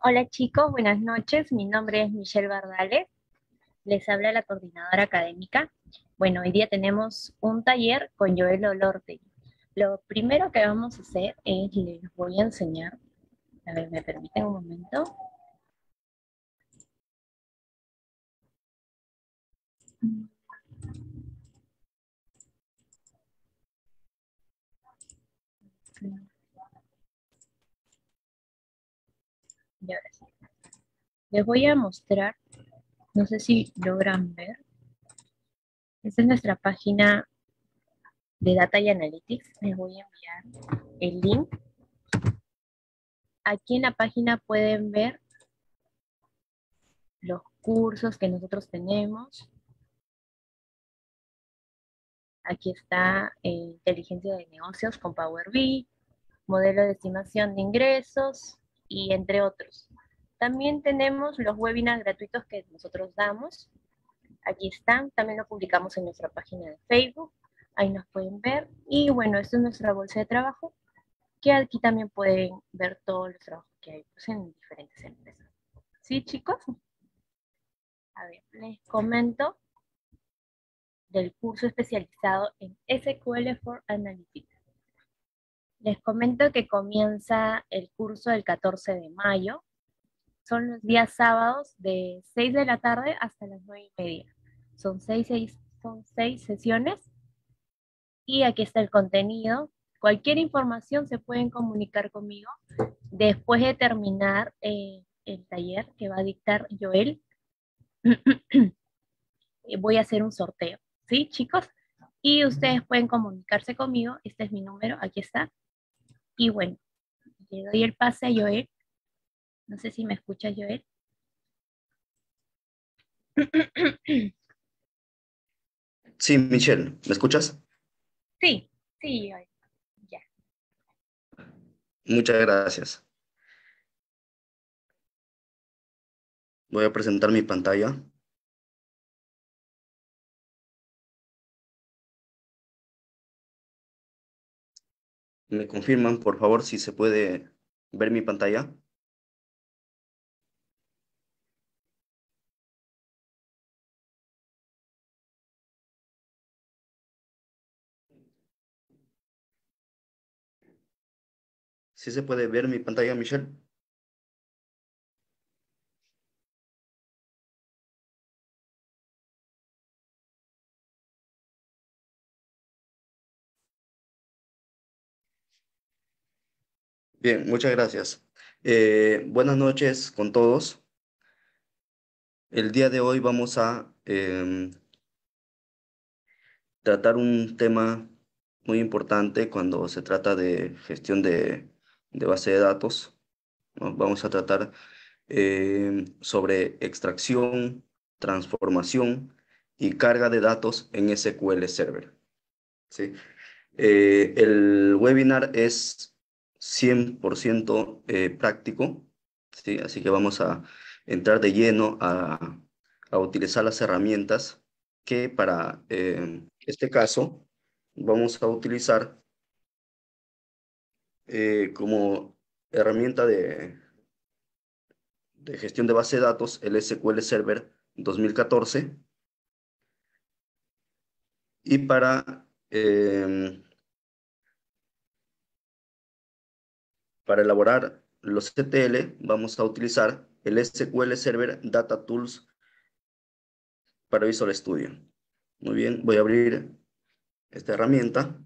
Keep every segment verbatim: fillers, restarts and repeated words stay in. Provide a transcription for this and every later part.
Hola chicos, buenas noches. Mi nombre es Michelle Bardales. Les habla la coordinadora académica. Bueno, hoy día tenemos un taller con Joel Olorte. Lo primero que vamos a hacer es, les voy a enseñar, a ver, me permiten un momento. Y ahora sí. Les voy a mostrar, no sé si logran ver. Esta es nuestra página de Data y Analytics. Les voy a enviar el link. Aquí en la página pueden ver los cursos que nosotros tenemos. Aquí está eh, inteligencia de negocios con Power B I, modelo de estimación de ingresos y entre otros. También tenemos los webinars gratuitos que nosotros damos. Aquí están, también lo publicamos en nuestra página de Facebook. Ahí nos pueden ver. Y bueno, esta es nuestra bolsa de trabajo, que aquí también pueden ver todos los trabajos que hay pues, en diferentes empresas. ¿Sí, chicos? A ver, les comento del curso especializado en S Q L for Analytics. Les comento que comienza el curso el catorce de mayo. Son los días sábados de seis de la tarde hasta las nueve y media. Son seis, seis, son seis sesiones y aquí está el contenido. Cualquier información se pueden comunicar conmigo después de terminar eh, el taller que va a dictar Joel. Voy a hacer un sorteo, ¿sí, chicos? Y ustedes pueden comunicarse conmigo. Este es mi número, aquí está. Y bueno, le doy el pase a Joel. No sé si me escucha, Joel. Sí, Michelle, ¿me escuchas? Sí, sí, Joel, ya. Muchas gracias. Voy a presentar mi pantalla. ¿Me confirman, por favor, si se puede ver mi pantalla? ¿Sí se puede ver mi pantalla, Michelle? Bien, muchas gracias. Eh, buenas noches con todos. El día de hoy vamos a em, tratar un tema muy importante cuando se trata de gestión de, de base de datos, ¿no? Vamos a tratar em, sobre extracción, transformación y carga de datos en S Q L Server. ¿Sí? Eh, el webinar es cien por ciento eh, práctico, ¿sí? Así que vamos a entrar de lleno a, a utilizar las herramientas que para eh, este caso vamos a utilizar eh, como herramienta de, de gestión de base de datos el S Q L Server dos mil catorce y para em, Para elaborar los E T L vamos a utilizar el S Q L Server Data Tools para Visual Studio. Muy bien, voy a abrir esta herramienta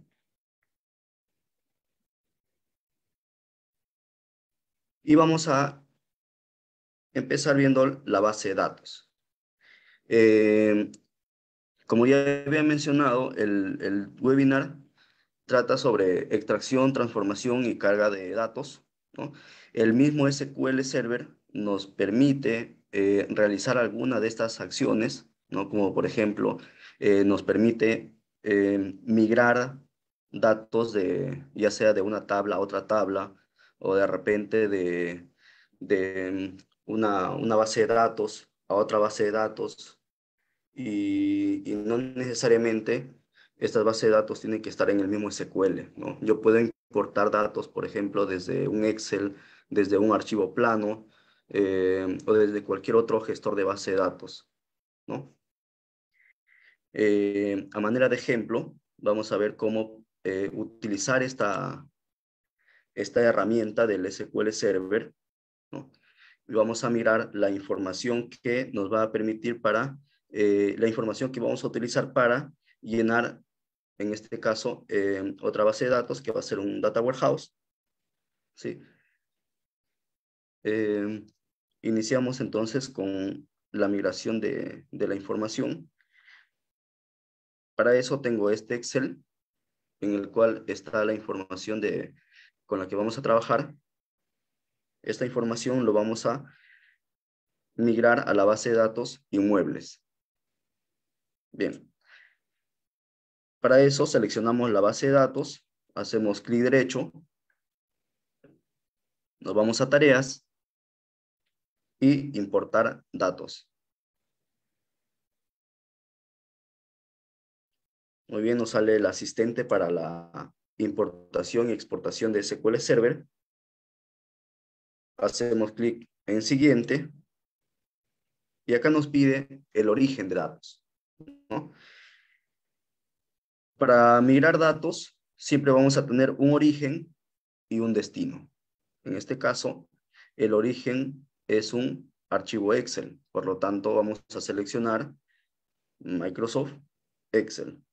y vamos a empezar viendo la base de datos. Eh, como ya había mencionado, el, el webinar trata sobre extracción, transformación y carga de datos, ¿no? El mismo S Q L Server nos permite eh, realizar alguna de estas acciones, ¿no? Como por ejemplo, eh, nos permite eh, migrar datos de, ya sea de una tabla a otra tabla, o de repente de, de una, una base de datos a otra base de datos, y, y no necesariamente estas bases de datos tienen que estar en el mismo S Q L, ¿no? Yo puedo importar datos, por ejemplo, desde un Excel, desde un archivo plano, eh, o desde cualquier otro gestor de base de datos, ¿no? Eh, a manera de ejemplo, vamos a ver cómo eh, utilizar esta, esta herramienta del S Q L Server, ¿no? Y vamos a mirar la información que nos va a permitir para, eh, la información que vamos a utilizar para llenar, en este caso, eh, otra base de datos que va a ser un Data Warehouse, ¿sí? Eh, iniciamos entonces con la migración de, de la información. Para eso tengo este Excel, en el cual está la información de, con la que vamos a trabajar. Esta información lo vamos a migrar a la base de datos inmuebles. Bien. Para eso seleccionamos la base de datos, hacemos clic derecho, nos vamos a tareas y importar datos. Muy bien, nos sale el asistente para la importación y exportación de S Q L Server. Hacemos clic en siguiente y acá nos pide el origen de datos, ¿no? Para migrar datos, siempre vamos a tener un origen y un destino. En este caso, el origen es un archivo Excel. Por lo tanto, vamos a seleccionar Microsoft Excel.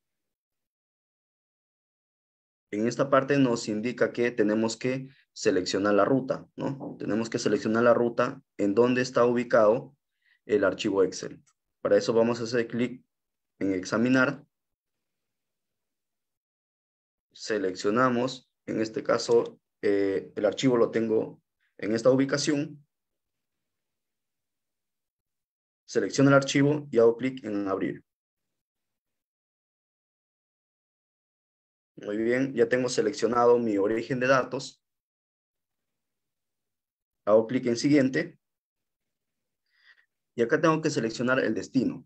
En esta parte nos indica que tenemos que seleccionar la ruta, ¿no? Tenemos que seleccionar la ruta en donde está ubicado el archivo Excel. Para eso vamos a hacer clic en examinar. Seleccionamos, en este caso, eh, el archivo lo tengo en esta ubicación. Selecciono el archivo y hago clic en abrir. Muy bien, ya tengo seleccionado mi origen de datos. Hago clic en siguiente. Y acá tengo que seleccionar el destino.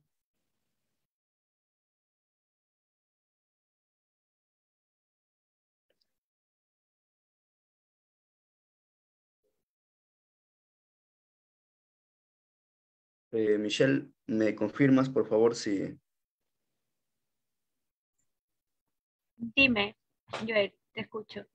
Eh, Michelle, ¿me confirmas, por favor, si... Dime, Joel, te escucho.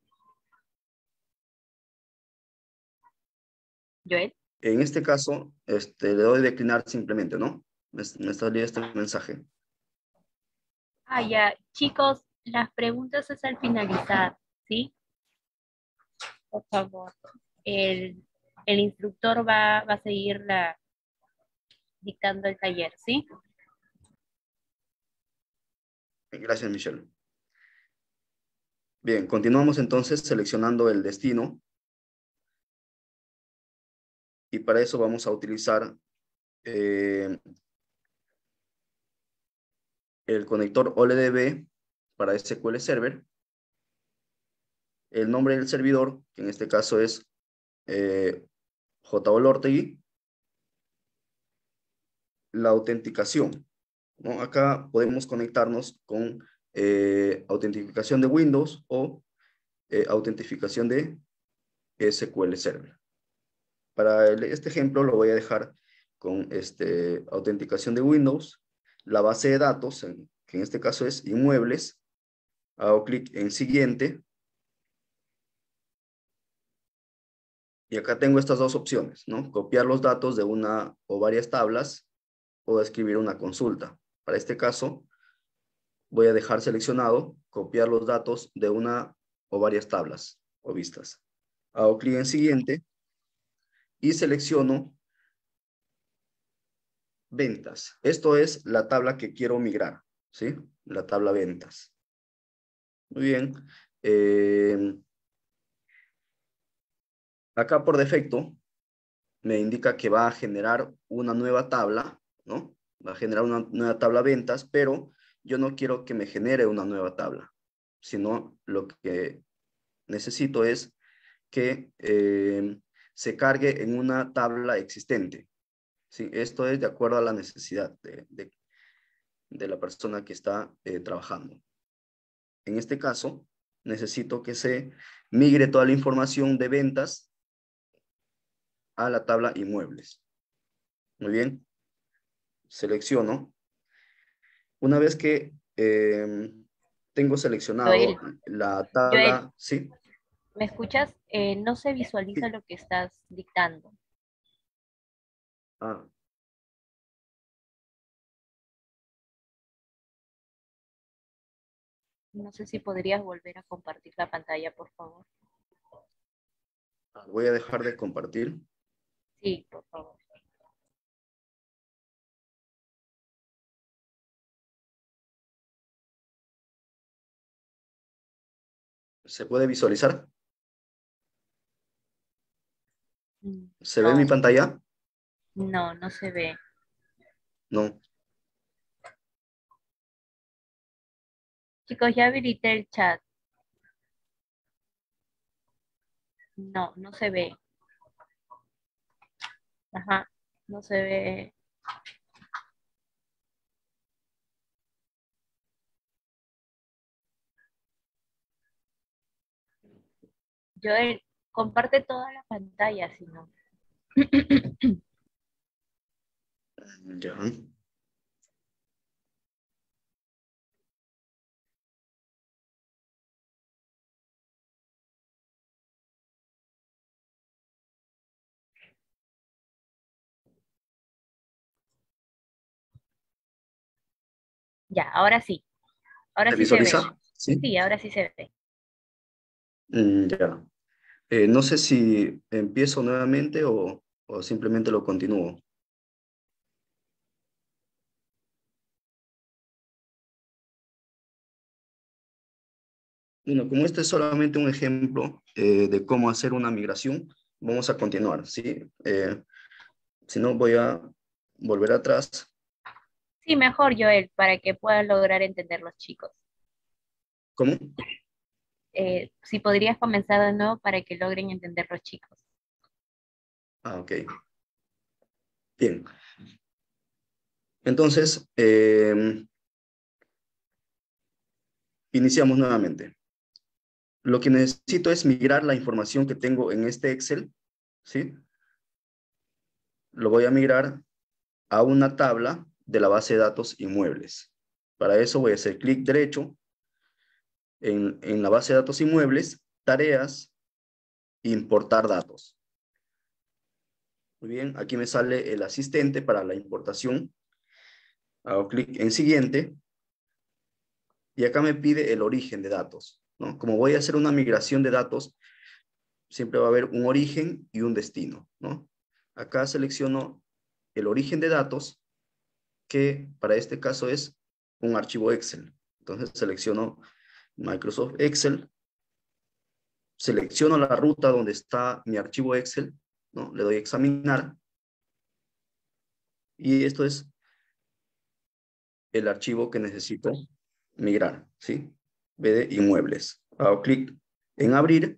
Joel. En este caso, este, le doy declinar simplemente, ¿no? Me, me salió este mensaje. Ah, ya. Chicos, las preguntas es al finalizar, ¿sí? Por favor. El, el instructor va, va a seguir la, dictando el taller, ¿sí? Gracias, Michelle. Bien, continuamos entonces seleccionando el destino. Y para eso vamos a utilizar eh, el conector O L D B para S Q L Server. El nombre del servidor, que en este caso es eh, J. Olortegui. La autenticación, ¿no? Acá podemos conectarnos con eh, autentificación de Windows o eh, autentificación de S Q L Server. Para el, este ejemplo lo voy a dejar con este, autenticación de Windows, la base de datos, en, que en este caso es inmuebles. Hago clic en siguiente. Y acá tengo estas dos opciones, ¿no? Copiar los datos de una o varias tablas o escribir una consulta. Para este caso, voy a dejar seleccionado copiar los datos de una o varias tablas o vistas. Hago clic en siguiente y selecciono ventas. Esto es la tabla que quiero migrar, ¿sí? La tabla ventas. Muy bien. Eh, acá por defecto me indica que va a generar una nueva tabla, ¿no? Va a generar una nueva tabla ventas, pero yo no quiero que me genere una nueva tabla, sino lo que necesito es que eh, se cargue en una tabla existente. ¿Sí? Esto es de acuerdo a la necesidad de, de, de la persona que está eh, trabajando. En este caso, necesito que se migre toda la información de ventas a la tabla inmuebles. Muy bien. Selecciono. Una vez que eh, tengo Joel, seleccionado la Joel, tabla, ¿sí? ¿me escuchas? Eh, no se visualiza Sí. lo que estás dictando. Ah, No sé si podrías volver a compartir la pantalla, por favor. voy a dejar de compartir. Sí, por favor. ¿Se puede visualizar? Mm, ¿Se ve mi No, pantalla? no, no se ve. No. Chicos, ya habilité el chat. No, no se ve. Ajá, no se ve. Joel, comparte toda la pantalla, si no. Ya. Ya, ahora sí. Ahora ¿Se sí se ve. visualiza? Sí. Sí, ahora sí se ve. Mm, ya. Eh, no sé si empiezo nuevamente o, o simplemente lo continúo. Bueno, como este es solamente un ejemplo eh, de cómo hacer una migración, vamos a continuar, ¿sí? Eh, si no, voy a volver atrás. Sí, mejor, Joel, para que puedan lograr entender los chicos. ¿Cómo? Eh, si podrías comenzar de nuevo para que logren entender los chicos. Ah, ok. Bien. Entonces, eh, iniciamos nuevamente. Lo que necesito es migrar la información que tengo en este Excel, ¿sí? Lo voy a migrar a una tabla de la base de datos inmuebles. Para eso voy a hacer clic derecho en, en la base de datos inmuebles, tareas, importar datos. Muy bien, aquí me sale el asistente para la importación. Hago clic en siguiente y acá me pide el origen de datos, ¿no? Como voy a hacer una migración de datos, siempre va a haber un origen y un destino, ¿no? Acá selecciono el origen de datos, que para este caso es un archivo Excel. Entonces selecciono Microsoft Excel, selecciono la ruta donde está mi archivo Excel, ¿no? Le doy a examinar y esto es el archivo que necesito migrar, ¿sí? B de inmuebles. Hago clic en abrir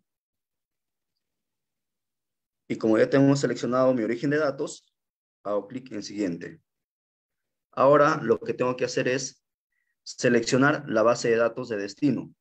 y como ya tengo seleccionado mi origen de datos, hago clic en siguiente. Ahora lo que tengo que hacer es seleccionar la base de datos de destino.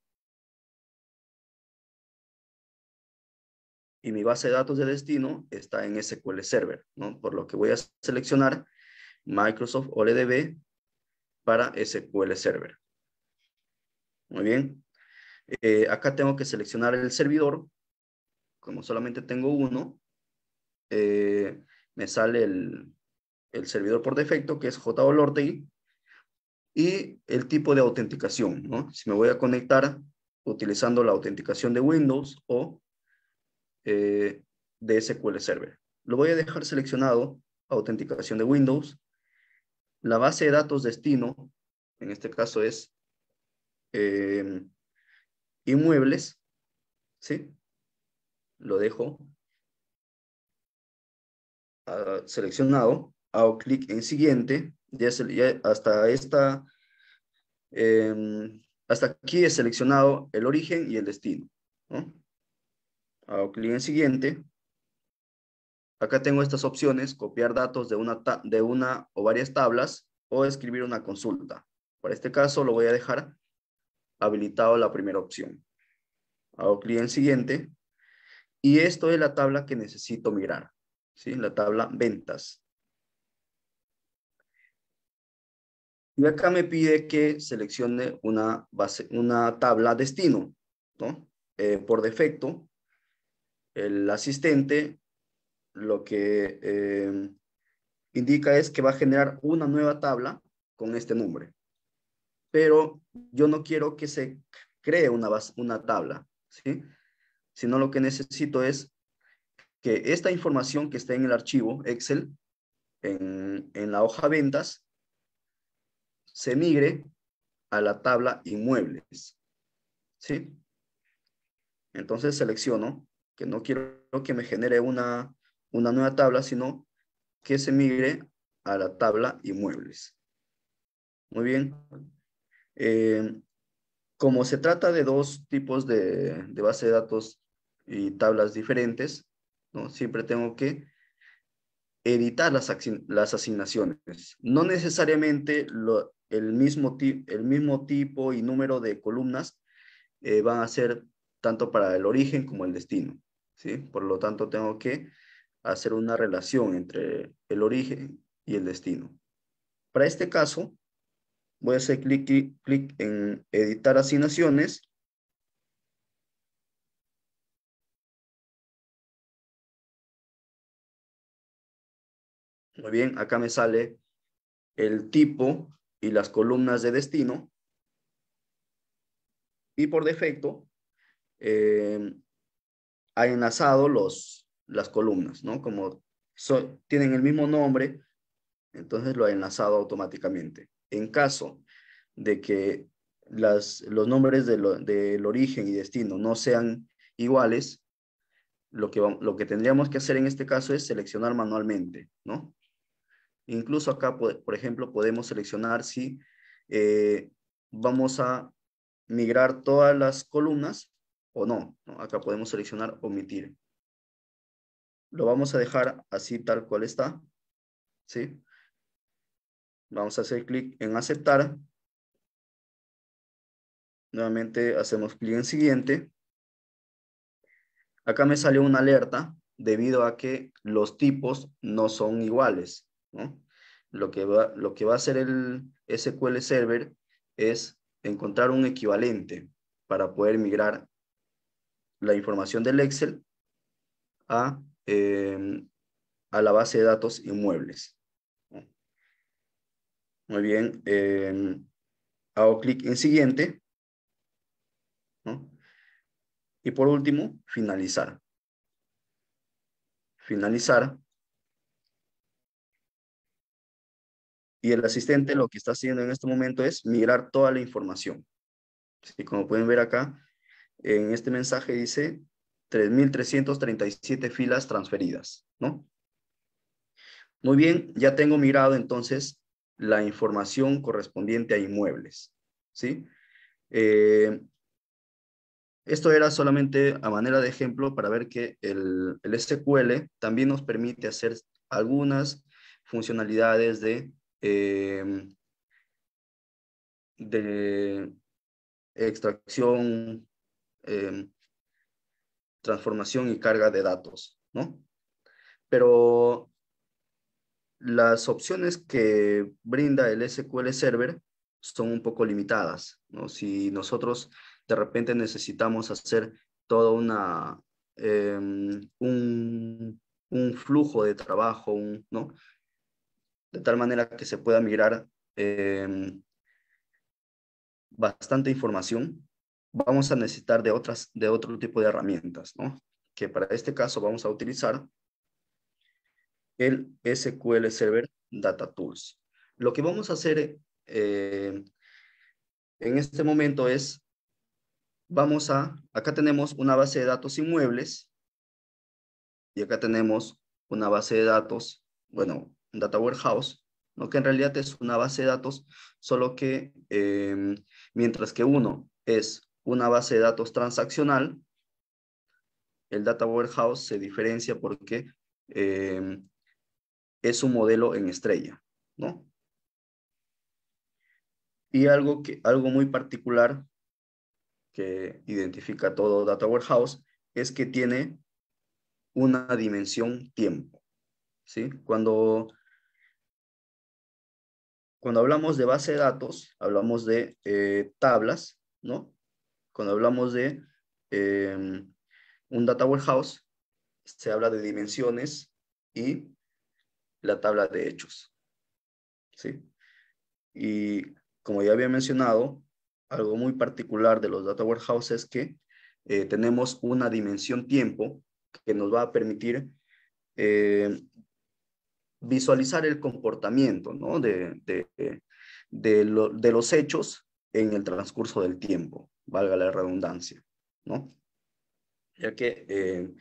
Y mi base de datos de destino está en S Q L Server, ¿no? Por lo que voy a seleccionar Microsoft O L D B para S Q L Server. Muy bien. Eh, acá tengo que seleccionar el servidor. Como solamente tengo uno, eh, me sale el, el servidor por defecto, que es J O Lortey, y el tipo de autenticación, ¿no? Si me voy a conectar utilizando la autenticación de Windows o eh, de S Q L Server. Lo voy a dejar seleccionado, autenticación de Windows. La base de datos destino, en este caso es eh, inmuebles, ¿sí? Lo dejo uh, seleccionado, hago clic en siguiente, ya, se, ya hasta esta, eh, hasta aquí he seleccionado el origen y el destino, ¿no? Hago clic en siguiente. Acá tengo estas opciones: copiar datos de una, de una o varias tablas o escribir una consulta. Para este caso lo voy a dejar habilitado la primera opción. Hago clic en siguiente y esto es la tabla que necesito migrar. ¿sí? La tabla ventas. Y acá me pide que seleccione una, base, una tabla destino, ¿no? Eh, por defecto, el asistente lo que eh, indica es que va a generar una nueva tabla con este nombre. Pero yo no quiero que se cree una, base, una tabla, ¿sí? Sino lo que necesito es que esta información que está en el archivo Excel, en, en la hoja ventas, se migre a la tabla inmuebles, ¿sí? Entonces selecciono que no quiero que me genere una, una nueva tabla, sino que se migre a la tabla inmuebles. Muy bien. Eh, como se trata de dos tipos de, de base de datos y tablas diferentes, ¿no? Siempre tengo que editar las, las asignaciones. No necesariamente lo, el, mismo el mismo tipo y número de columnas eh, van a ser tanto para el origen como el destino, ¿sí? Por lo tanto, tengo que hacer una relación entre el origen y el destino. Para este caso, voy a hacer clic, clic, clic en editar asignaciones. Muy bien, acá me sale el tipo y las columnas de destino. Y por defecto, eh, ha enlazado los, las columnas, ¿no? Como so, tienen el mismo nombre, entonces lo ha enlazado automáticamente. En caso de que las, los nombres de lo, del origen y destino no sean iguales, lo que, lo que tendríamos que hacer en este caso es seleccionar manualmente, ¿no? Incluso acá, por ejemplo, podemos seleccionar si eh, vamos a migrar todas las columnas o no, ¿no? Acá podemos seleccionar omitir. Lo vamos a dejar así tal cual está, ¿sí? Vamos a hacer clic en aceptar. Nuevamente hacemos clic en siguiente. Acá me salió una alerta debido a que los tipos no son iguales, ¿no? Lo que va, lo que va a hacer el S Q L Server es encontrar un equivalente para poder migrar la información del Excel a, eh, a la base de datos inmuebles. Muy bien. Eh, hago clic en siguiente, ¿no? Y por último, finalizar. Finalizar. Y el asistente lo que está haciendo en este momento es migrar toda la información. ¿Sí? Como pueden ver acá, en este mensaje dice tres mil trescientas treinta y siete filas transferidas, ¿no? Muy bien, ya tengo migrado entonces la información correspondiente a inmuebles, ¿sí? Eh, esto era solamente a manera de ejemplo para ver que el, el S Q L también nos permite hacer algunas funcionalidades de, eh, de extracción, eh, transformación y carga de datos, ¿no? Pero las opciones que brinda el S Q L Server son un poco limitadas, ¿no? Si nosotros de repente necesitamos hacer toda una, eh, un, un flujo de trabajo, un, ¿no? De tal manera que se pueda migrar eh, bastante información, vamos a necesitar de, otras, de otro tipo de herramientas, ¿no? Que para este caso vamos a utilizar el S Q L Server Data Tools. Lo que vamos a hacer eh, en este momento es, vamos a, acá tenemos una base de datos inmuebles y acá tenemos una base de datos, bueno, un Data Warehouse, ¿no? Que en realidad es una base de datos, solo que eh, mientras que uno es una base de datos transaccional, el Data Warehouse se diferencia porque eh, es un modelo en estrella, ¿no? Y algo, que, algo muy particular que identifica todo Data Warehouse es que tiene una dimensión tiempo, ¿sí? Cuando, cuando hablamos de base de datos, hablamos de eh, tablas, ¿no? Cuando hablamos de eh, un data warehouse, se habla de dimensiones y la tabla de hechos, ¿sí? Y como ya había mencionado, algo muy particular de los data warehouse es que eh, tenemos una dimensión tiempo que nos va a permitir eh, visualizar el comportamiento, ¿no? de, de, de, lo, de los hechos en el transcurso del tiempo, valga la redundancia, ¿no? Ya que eh,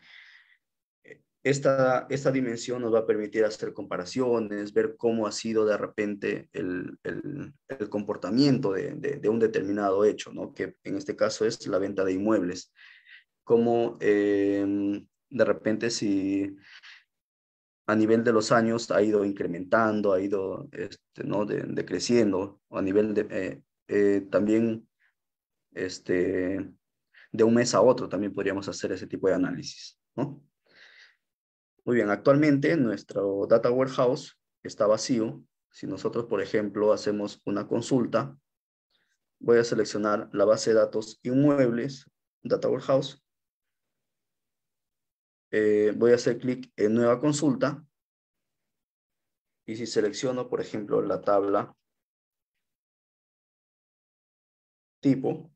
esta, esta dimensión nos va a permitir hacer comparaciones, ver cómo ha sido de repente el, el, el comportamiento de, de, de, un determinado hecho, ¿no? Que en este caso es la venta de inmuebles. Cómo eh, de repente si a nivel de los años ha ido incrementando, ha ido este, ¿no? de, decreciendo, o a nivel de eh, eh, también este, de un mes a otro también podríamos hacer ese tipo de análisis, ¿no? Muy bien, actualmente nuestro data warehouse está vacío. Si nosotros, por ejemplo, hacemos una consulta, voy a seleccionar la base de datos inmuebles, data warehouse. Eh, voy a hacer clic en nueva consulta. Y si selecciono, por ejemplo, la tabla tipo,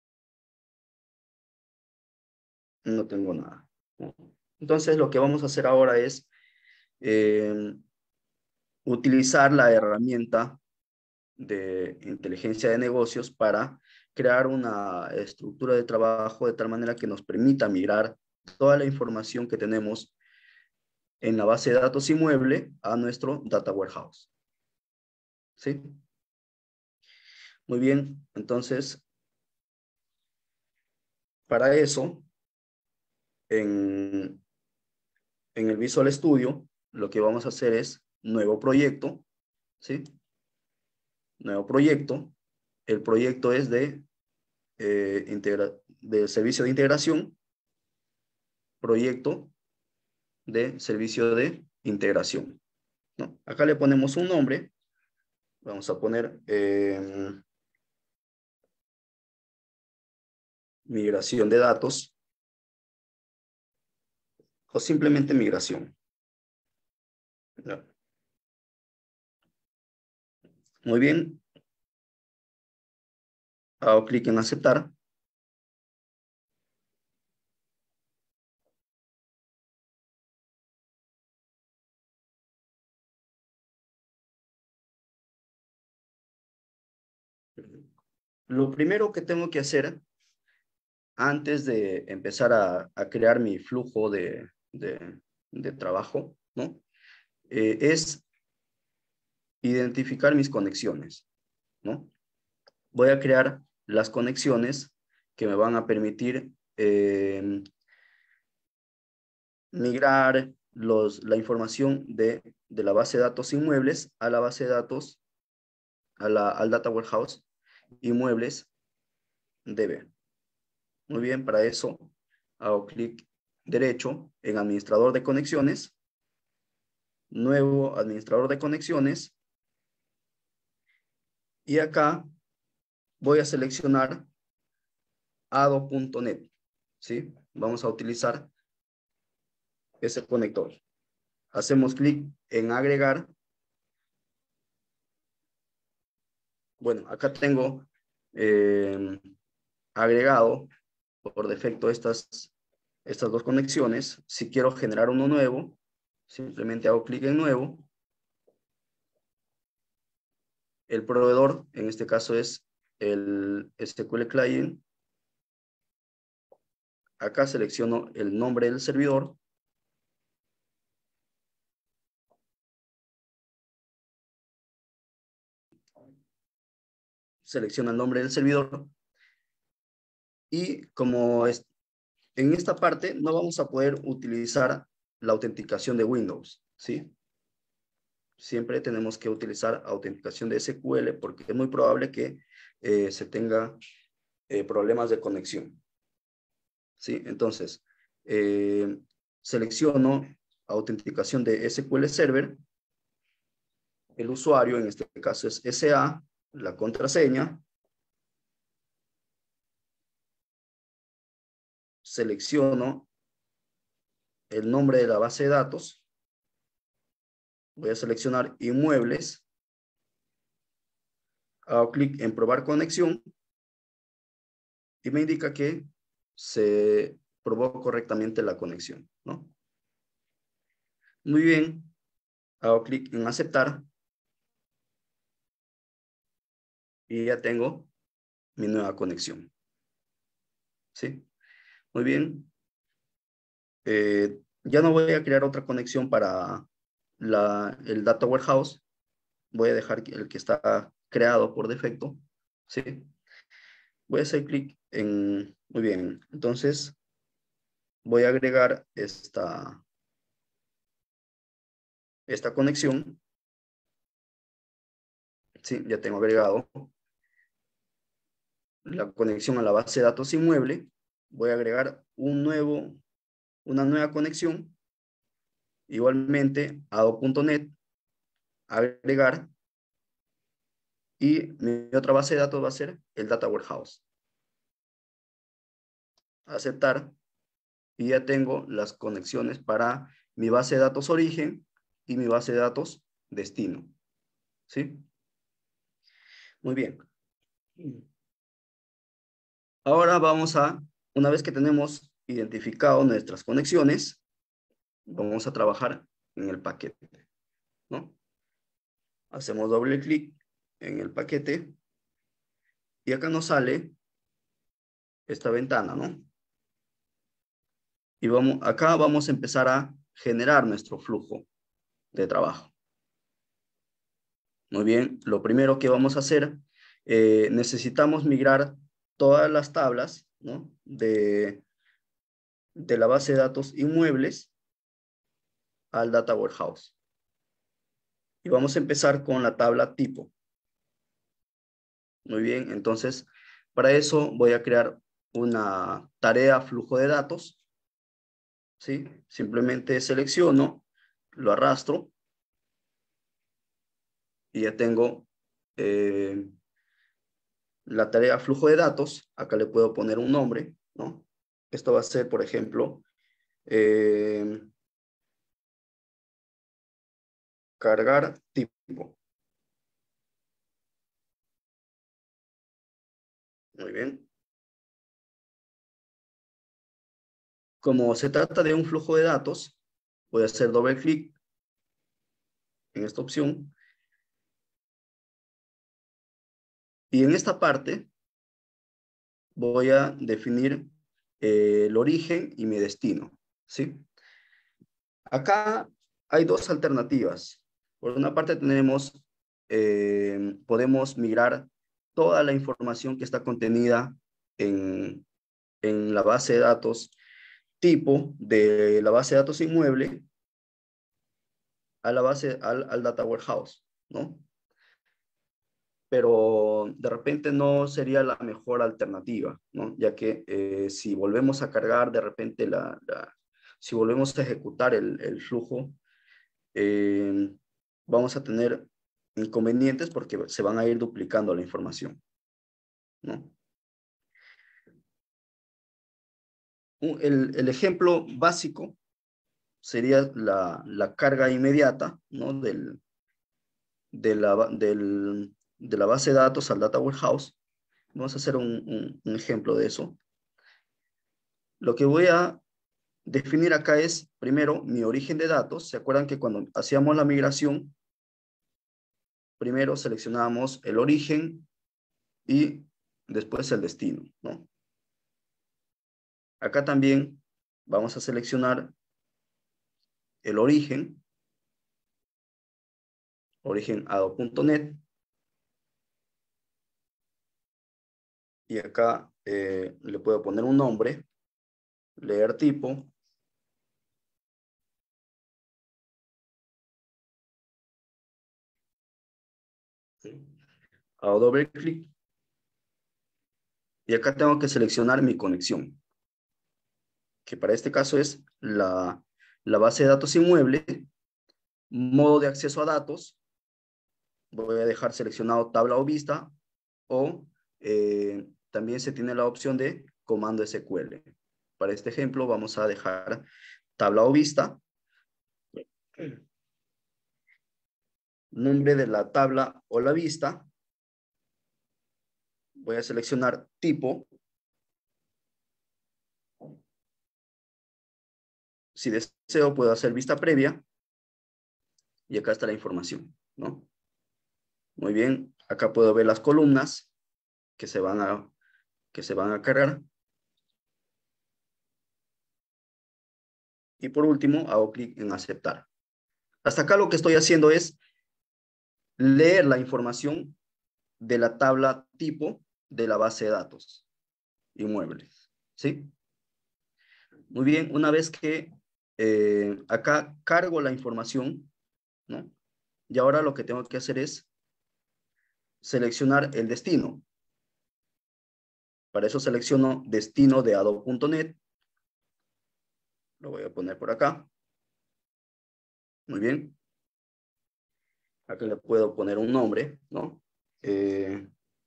no tengo nada. Entonces, lo que vamos a hacer ahora es eh, utilizar la herramienta de inteligencia de negocios para crear una estructura de trabajo de tal manera que nos permita migrar toda la información que tenemos en la base de datos inmueble a nuestro data warehouse. ¿Sí? Muy bien, entonces, para eso, en, en el Visual Studio, lo que vamos a hacer es nuevo proyecto, ¿sí? Nuevo proyecto. El proyecto es de, eh, integra de servicio de integración, proyecto de servicio de integración, ¿no? Acá le ponemos un nombre, vamos a poner eh, migración de datos, o simplemente migración, ¿no? Muy bien, hago clic en aceptar. Lo primero que tengo que hacer antes de empezar a, a crear mi flujo de, de, de trabajo, ¿no? Eh, es identificar mis conexiones, ¿no? Voy a crear las conexiones que me van a permitir eh, migrar los, la información de, de la base de datos inmuebles a la base de datos, a la, al data warehouse inmuebles D B. Muy bien, para eso hago clic derecho en administrador de conexiones, nuevo administrador de conexiones, y acá voy a seleccionar ado punto net, ¿sí? Vamos a utilizar ese conector. Hacemos clic en agregar. Bueno, acá tengo eh, agregado por defecto estas, estas dos conexiones. Si quiero generar uno nuevo, simplemente hago clic en nuevo. El proveedor, en este caso es el S Q L Client. Acá selecciono el nombre del servidor. Selecciono el nombre del servidor. Y como es, en esta parte no vamos a poder utilizar la autenticación de Windows, ¿sí? Siempre tenemos que utilizar autenticación de S Q L porque es muy probable que eh, se tenga eh, problemas de conexión, ¿sí? Entonces, eh, selecciono autenticación de S Q L Server. El usuario, en este caso es S A, la contraseña. Selecciono el nombre de la base de datos. Voy a seleccionar inmuebles. Hago clic en probar conexión. Y me indica que se probó correctamente la conexión, ¿no? Muy bien. Hago clic en aceptar. Y ya tengo mi nueva conexión. ¿Sí? Muy bien. Eh, ya no voy a crear otra conexión para la, el Data Warehouse. Voy a dejar el que está creado por defecto. ¿Sí? Voy a hacer clic en... Muy bien. Entonces, voy a agregar esta, esta conexión. Sí, ya tengo agregado la conexión a la base de datos inmueble. Voy a agregar un nuevo, una nueva conexión. Igualmente, ado punto net, agregar. Y mi otra base de datos va a ser el Data Warehouse. Aceptar. Y ya tengo las conexiones para mi base de datos origen y mi base de datos destino. ¿Sí? Muy bien. Ahora vamos a, una vez que tenemos identificado nuestras conexiones, vamos a trabajar en el paquete, ¿no? Hacemos doble clic en el paquete y acá nos sale esta ventana, ¿no? Y vamos, acá vamos a empezar a generar nuestro flujo de trabajo. Muy bien, lo primero que vamos a hacer, eh, necesitamos migrar todas las tablas, ¿no? de, de la base de datos inmuebles al Data Warehouse. Y vamos a empezar con la tabla tipo. Muy bien, entonces para eso voy a crear una tarea flujo de datos. ¿Sí? Simplemente selecciono, lo arrastro y ya tengo eh, la tarea flujo de datos. Acá le puedo poner un nombre, ¿no? Esto va a ser, por ejemplo, eh, cargar tipo. Muy bien. Como se trata de un flujo de datos, voy a hacer doble clic en esta opción. Y en esta parte voy a definir eh, el origen y mi destino, ¿sí? Acá hay dos alternativas. Por una parte tenemos, eh, podemos migrar toda la información que está contenida en, en la base de datos tipo de la base de datos inmueble a la base, al, al Data Warehouse, ¿no? Pero de repente no sería la mejor alternativa, ¿no? Ya que eh, si volvemos a cargar de repente la, la si volvemos a ejecutar el, el flujo, eh, vamos a tener inconvenientes porque se van a ir duplicando la información, ¿no? El, el ejemplo básico sería la, la carga inmediata, ¿no? Del, de, la, del, de la base de datos al Data Warehouse. Vamos a hacer un, un, un ejemplo de eso. Lo que voy a definir acá es, primero, mi origen de datos. ¿Se acuerdan que cuando hacíamos la migración, primero seleccionábamos el origen y después el destino, ¿no? Acá también vamos a seleccionar el origen, origen ado punto net. Y acá eh, le puedo poner un nombre, leer tipo. ¿Sí? Hago doble clic. Y acá tengo que seleccionar mi conexión, que para este caso es la, la base de datos inmueble, modo de acceso a datos, voy a dejar seleccionado tabla o vista, o eh, también se tiene la opción de comando S Q L. Para este ejemplo vamos a dejar tabla o vista, nombre de la tabla o la vista, voy a seleccionar tipo, si deseo puedo hacer vista previa, y acá está la información, ¿no? Muy bien, acá puedo ver las columnas que se van a, que se van a cargar. Y por último, hago clic en aceptar. Hasta acá lo que estoy haciendo es leer la información de la tabla tipo de la base de datos inmuebles, ¿sí? Muy bien, una vez que eh, acá cargo la información, ¿no? Y ahora lo que tengo que hacer es seleccionar el destino. Para eso selecciono destino de adobe punto net. Lo voy a poner por acá. Muy bien. Acá le puedo poner un nombre, ¿no? Eh,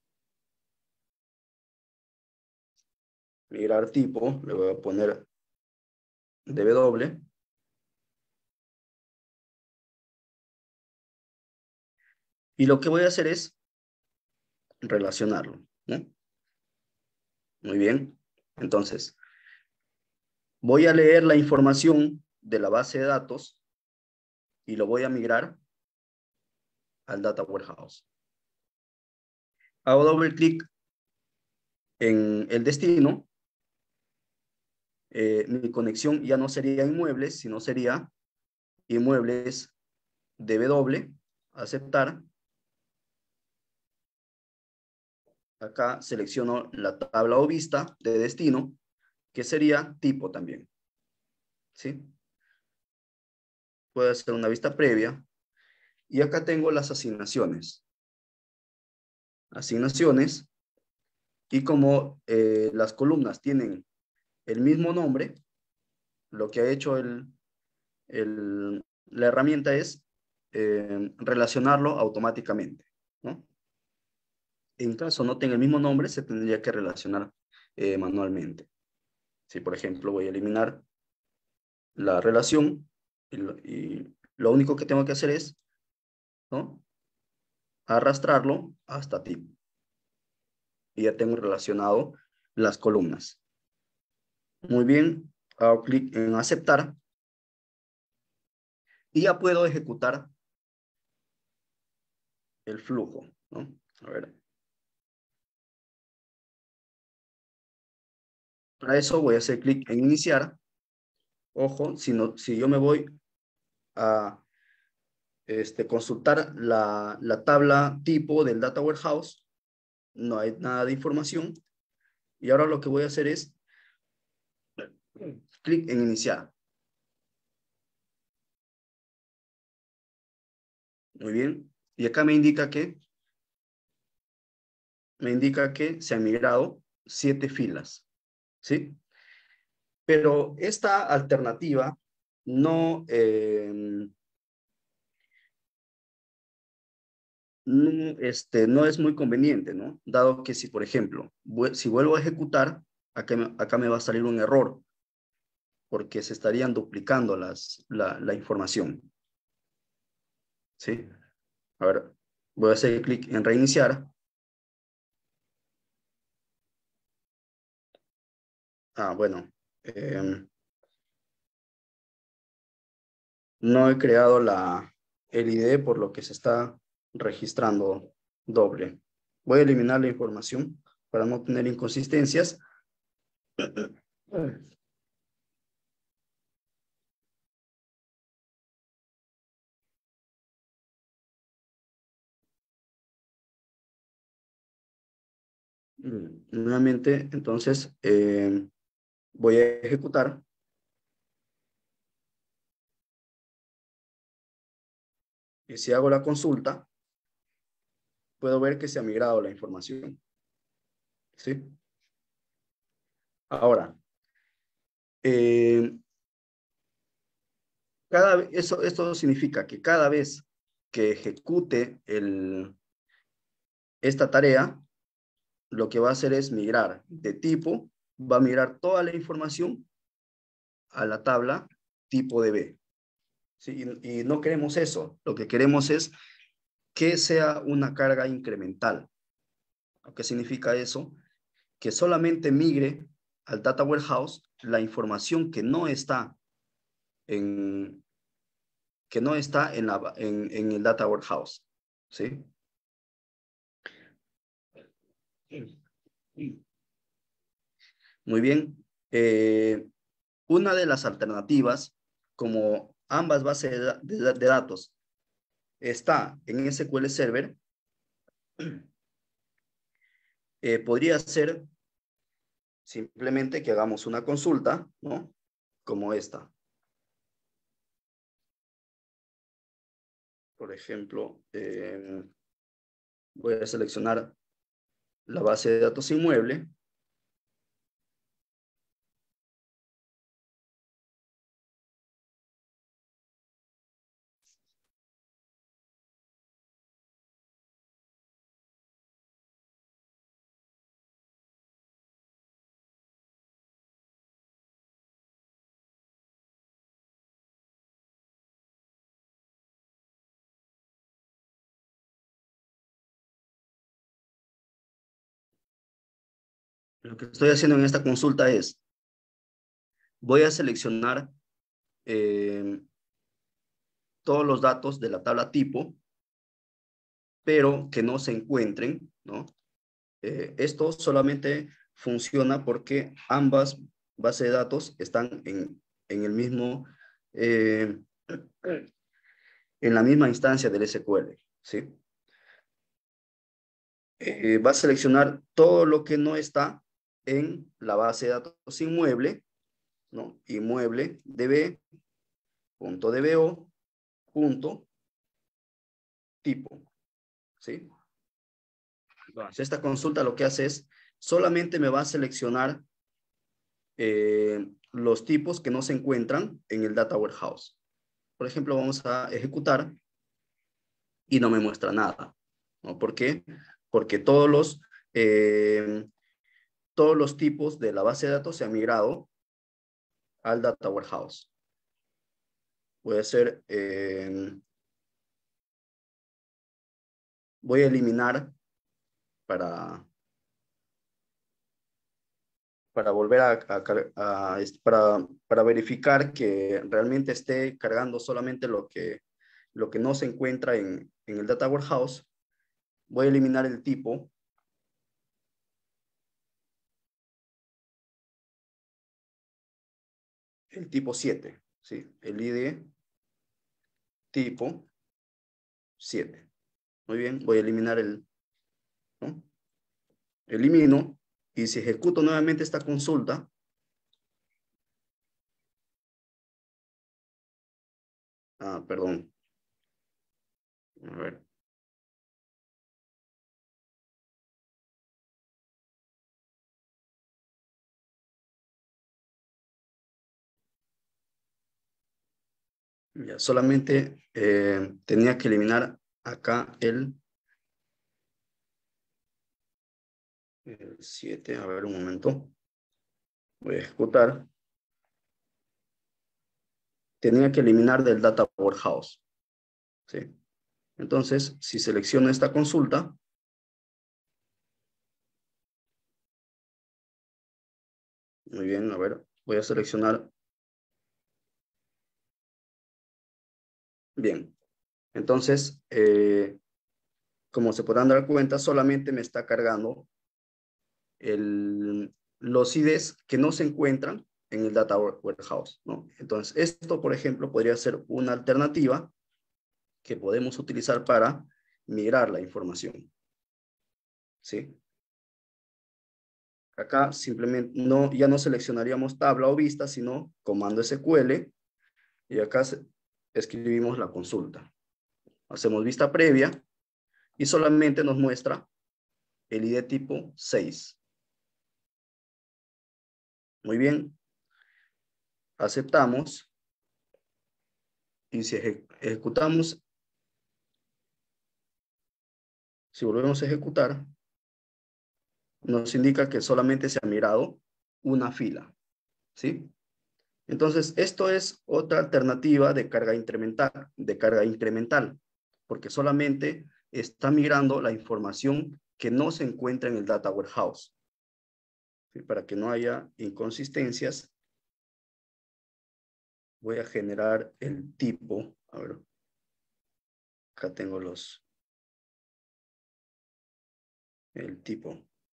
migrar tipo, le voy a poner D W. Y lo que voy a hacer es relacionarlo, ¿no? Muy bien. Entonces, voy a leer la información de la base de datos y lo voy a migrar al Data Warehouse. Hago doble clic en el destino. Eh, mi conexión ya no sería inmuebles, sino sería inmuebles D W, aceptar. Acá selecciono la tabla o vista de destino, que sería tipo también, ¿sí? Puedo hacer una vista previa. Y acá tengo las asignaciones. Asignaciones. Y como eh, las columnas tienen el mismo nombre, lo que ha hecho el, el, la herramienta es eh, relacionarlo automáticamente, ¿no? En caso no tenga el mismo nombre, se tendría que relacionar eh, manualmente. Si, por ejemplo, voy a eliminar la relación y lo, y lo único que tengo que hacer es, ¿no?, arrastrarlo hasta tipo. Y ya tengo relacionado las columnas. Muy bien, hago clic en aceptar y ya puedo ejecutar el flujo, ¿no? A ver. Para eso voy a hacer clic en iniciar. Ojo, si, no, si yo me voy a este, consultar la, la tabla tipo del Data Warehouse, no hay nada de información. Y ahora lo que voy a hacer es clic en iniciar. Muy bien. Y acá me indica que me indica que se han migrado siete filas, ¿sí? Pero esta alternativa no, eh, no, este, no es muy conveniente, ¿no? Dado que si, por ejemplo, si vuelvo a ejecutar, acá me, acá me va a salir un error, porque se estarían duplicando las, la, la información, ¿sí? A ver, voy a hacer clic en reiniciar. Ah, bueno. Eh, no he creado la, el I D por lo que se está registrando doble. Voy a eliminar la información para no tener inconsistencias. Nuevamente, entonces, eh, voy a ejecutar. Y si hago la consulta, puedo ver que se ha migrado la información, ¿sí? Ahora, eh, cada, eso, esto significa que cada vez que ejecute el, esta tarea, lo que va a hacer es migrar de tipo, va a migrar toda la información a la tabla tipo D B. ¿Sí? Y, y no queremos eso. Lo que queremos es que sea una carga incremental. ¿Qué significa eso? Que solamente migre al Data Warehouse la información que no está en, que no está en, la, en, en el Data Warehouse. ¿Sí? Muy bien. Eh, una de las alternativas, como ambas bases de, de, de datos está en S Q L Server, eh, podría ser simplemente que hagamos una consulta, ¿no? Como esta. Por ejemplo, eh, voy a seleccionar la base de datos inmueble. Lo que estoy haciendo en esta consulta es, voy a seleccionar eh, todos los datos de la tabla tipo, pero que no se encuentren, ¿no? Eh, esto solamente funciona porque ambas bases de datos están en, en el mismo, eh, en la misma instancia del S Q L, ¿sí? Eh, va a seleccionar todo lo que no está en la base de datos inmueble, ¿no? Inmueble db, punto dbo, punto tipo, ¿sí? Entonces, esta consulta lo que hace es, solamente me va a seleccionar eh, los tipos que no se encuentran en el Data Warehouse. Por ejemplo, vamos a ejecutar y no me muestra nada, ¿no? ¿Por qué? Porque todos los, eh, todos los tipos de la base de datos se han migrado al Data Warehouse. Voy a hacer, eh, voy a eliminar para, para volver a, a, a, para, para verificar que realmente esté cargando solamente lo que, lo que no se encuentra en, en el Data Warehouse. Voy a eliminar el tipo. El tipo siete, ¿sí? El I D tipo siete. Muy bien, voy a eliminar el, ¿no? Elimino, y si ejecuto nuevamente esta consulta, ah, perdón, a ver, ya, solamente eh, tenía que eliminar acá el, el siete, a ver un momento, voy a ejecutar, tenía que eliminar del Data Warehouse, ¿sí? Entonces, si selecciono esta consulta, muy bien, a ver, voy a seleccionar, bien, entonces, eh, como se podrán dar cuenta, solamente me está cargando el, los I Ds que no se encuentran en el Data Warehouse, ¿no? Entonces, esto, por ejemplo, podría ser una alternativa que podemos utilizar para migrar la información, ¿sí? Acá simplemente no, ya no seleccionaríamos tabla o vista, sino comando S Q L, y acá escribimos la consulta. Hacemos vista previa y solamente nos muestra el I D tipo seis. Muy bien. Aceptamos. Y si eje ejecutamos, si volvemos a ejecutar, nos indica que solamente se ha mirado una fila, ¿sí? Entonces, esto es otra alternativa de carga incremental, de carga incremental, porque solamente está migrando la información que no se encuentra en el Data Warehouse. ¿Sí? Para que no haya inconsistencias, voy a generar el tipo. A ver, acá tengo los, el tipo.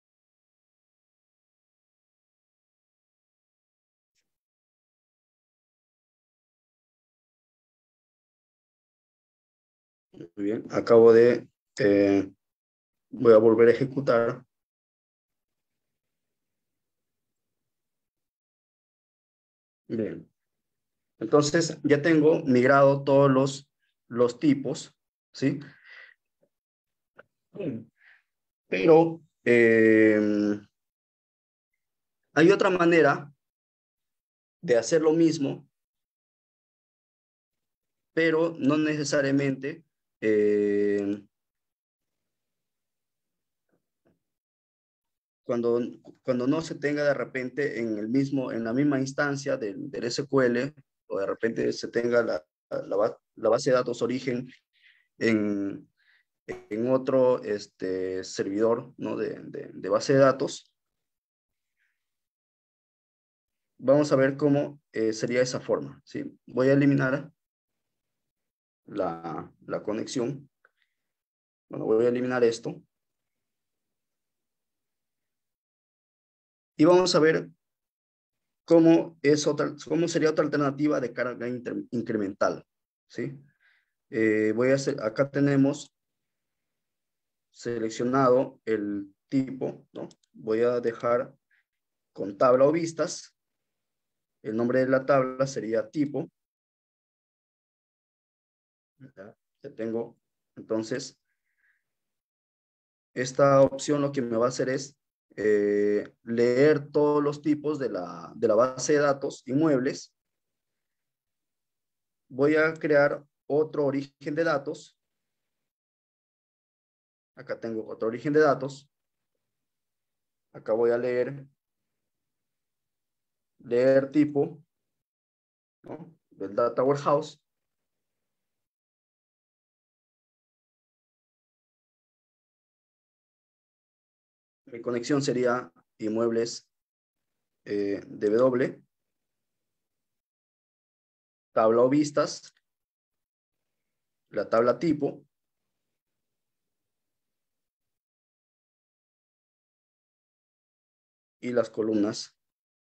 Muy bien, acabo de, eh, voy a volver a ejecutar. Bien, entonces ya tengo migrado todos los, los tipos, ¿sí? Pero eh, hay otra manera de hacer lo mismo, pero no necesariamente eh, cuando, cuando no se tenga de repente en, el mismo, en la misma instancia del, del S Q L, o de repente se tenga la, la, la base de datos origen en, en otro este, servidor, ¿no? de, de, de base de datos. Vamos a ver cómo eh, sería esa forma, ¿sí? Voy a eliminar la, la conexión. Bueno, voy a eliminar esto. Y vamos a ver cómo, es otra, cómo sería otra alternativa de carga incremental, ¿sí? Eh, voy a hacer, acá tenemos seleccionado el tipo, ¿no? Voy a dejar con tabla o vistas. El nombre de la tabla sería tipo. Ya, ya tengo. Entonces, esta opción lo que me va a hacer es eh, leer todos los tipos de la, de la base de datos inmuebles. Voy a crear otro origen de datos. Acá tengo otro origen de datos. Acá voy a leer, leer tipo, ¿no? Del Data Warehouse. Mi conexión sería inmuebles eh, D W, tabla o vistas, la tabla tipo, y las columnas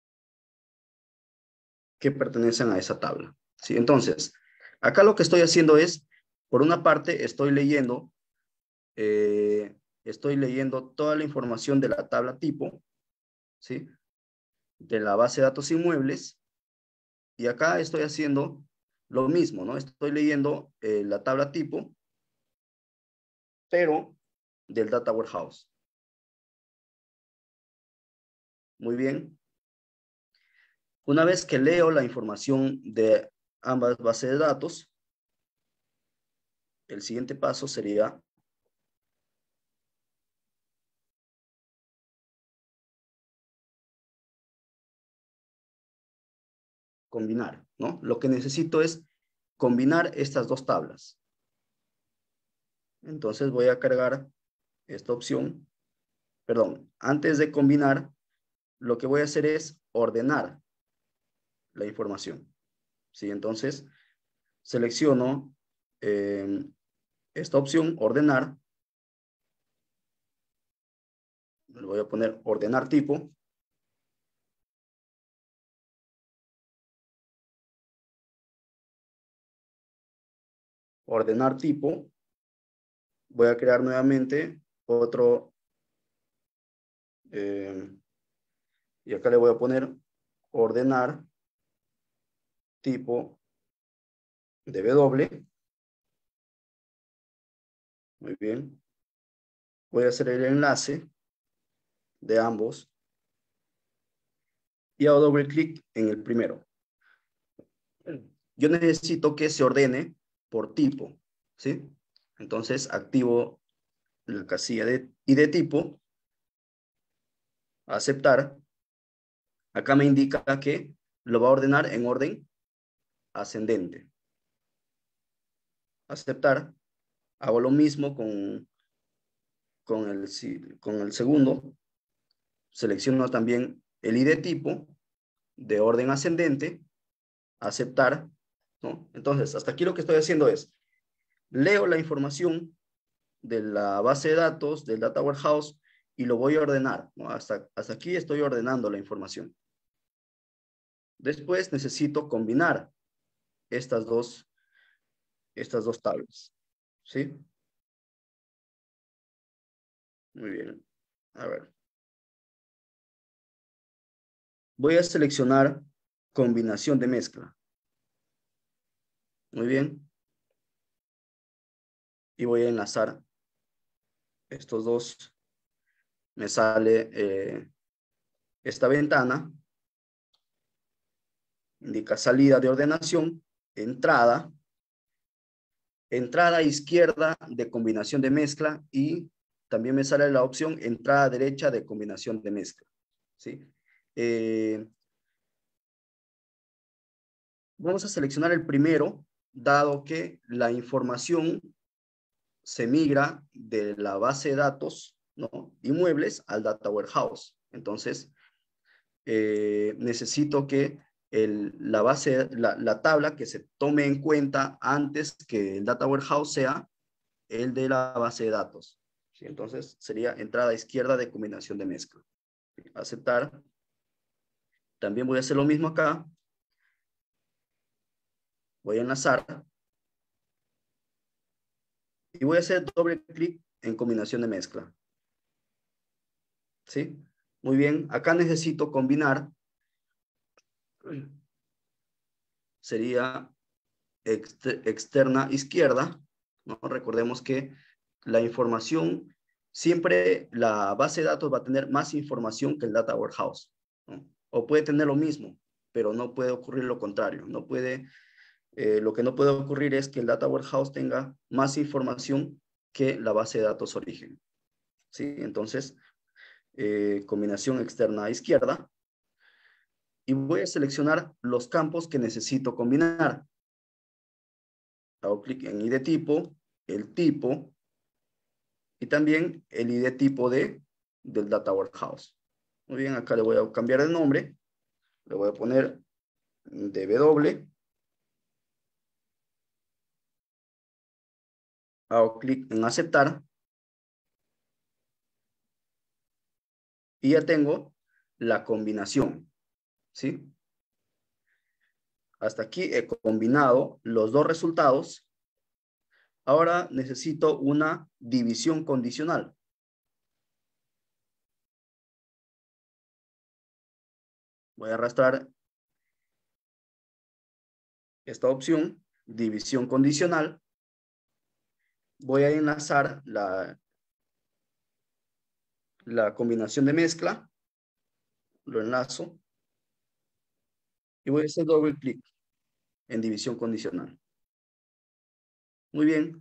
que pertenecen a esa tabla. ¿Sí? Entonces, acá lo que estoy haciendo es, por una parte, estoy leyendo, eh, estoy leyendo toda la información de la tabla tipo, ¿sí? De la base de datos inmuebles, y acá estoy haciendo lo mismo, ¿no? Estoy leyendo eh, la tabla tipo, pero del Data Warehouse. Muy bien. Una vez que leo la información de ambas bases de datos, el siguiente paso sería combinar, ¿no? Lo que necesito es combinar estas dos tablas. Entonces voy a cargar esta opción. Perdón, antes de combinar, lo que voy a hacer es ordenar la información. ¿Sí? Entonces, selecciono eh, esta opción, ordenar. Le voy a poner ordenar tipo. Ordenar tipo. Voy a crear nuevamente otro. Eh, y acá le voy a poner ordenar tipo de W. Muy bien. Voy a hacer el enlace de ambos y hago doble clic en el primero. yo necesito que se ordene por tipo, ¿sí? Entonces activo la casilla de, y de tipo, aceptar. Acá me indica que lo va a ordenar en orden ascendente. Aceptar. Hago lo mismo con, con, el, con el segundo. Selecciono también el I D tipo de orden ascendente. Aceptar, ¿no? Entonces, hasta aquí lo que estoy haciendo es, leo la información de la base de datos, del Data Warehouse, y lo voy a ordenar, ¿no? Hasta, hasta aquí estoy ordenando la información. Después necesito combinar estas dos, estas dos tablas, ¿sí? Muy bien. A ver. Voy a seleccionar combinación de mezcla. Muy bien. Y voy a enlazar estos dos. Me sale eh, esta ventana. Indica salida de ordenación, entrada, entrada izquierda de combinación de mezcla y también me sale la opción entrada derecha de combinación de mezcla. ¿Sí? Eh, vamos a seleccionar el primero, dado que la información se migra de la base de datos, ¿no? Inmuebles al Data Warehouse. Entonces, eh, necesito que el, la base, la, la tabla que se tome en cuenta antes que el Data Warehouse sea el de la base de datos. ¿Sí? Entonces, sería entrada izquierda de combinación de mezcla. Aceptar. También voy a hacer lo mismo acá. Voy a enlazar. Y voy a hacer doble clic en combinación de mezcla. ¿Sí? Muy bien. Acá necesito combinar. Sería externa izquierda, ¿no? Recordemos que la información, siempre la base de datos va a tener más información que el Data Warehouse, ¿no? O puede tener lo mismo, pero no puede ocurrir lo contrario. No puede, eh, lo que no puede ocurrir es que el Data Warehouse tenga más información que la base de datos origen. ¿Sí? Entonces, eh, combinación externa izquierda. Y voy a seleccionar los campos que necesito combinar. Hago clic en I D tipo, el tipo, y también el I D tipo de, del Data Warehouse. Muy bien, acá le voy a cambiar el nombre. Le voy a poner D W. Hago clic en aceptar. Y ya tengo la combinación. ¿Sí? Hasta aquí he combinado los dos resultados. Ahora necesito una división condicional. Voy a arrastrar esta opción, división condicional. Voy a enlazar la, la combinación de mezcla. Lo enlazo. Y voy a hacer doble clic en división condicional. Muy bien.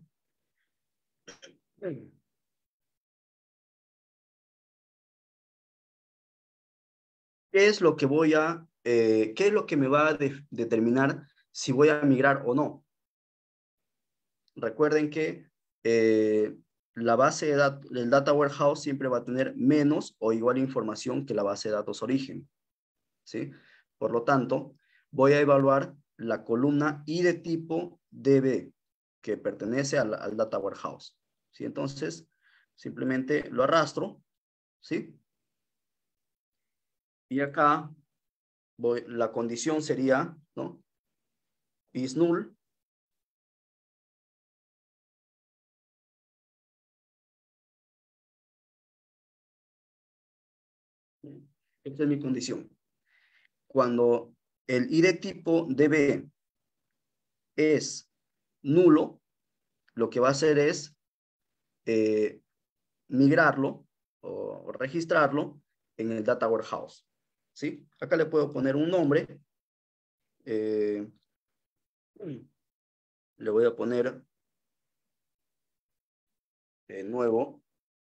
¿Qué es lo que voy a, eh, qué es lo que me va a de, determinar si voy a migrar o no? Recuerden que eh, la base de datos, el Data Warehouse siempre va a tener menos o igual información que la base de datos origen. ¿Sí? Por lo tanto, voy a evaluar la columna I de tipo D B, que pertenece al, al Data Warehouse. ¿Sí? Entonces, simplemente lo arrastro. ¿Sí? Y acá voy, la condición sería, ¿no? Is null. Esta es mi condición. Cuando el I D tipo D B es nulo, lo que va a hacer es eh, migrarlo o registrarlo en el Data Warehouse. ¿Sí? Acá le puedo poner un nombre. Eh, Le voy a poner de nuevo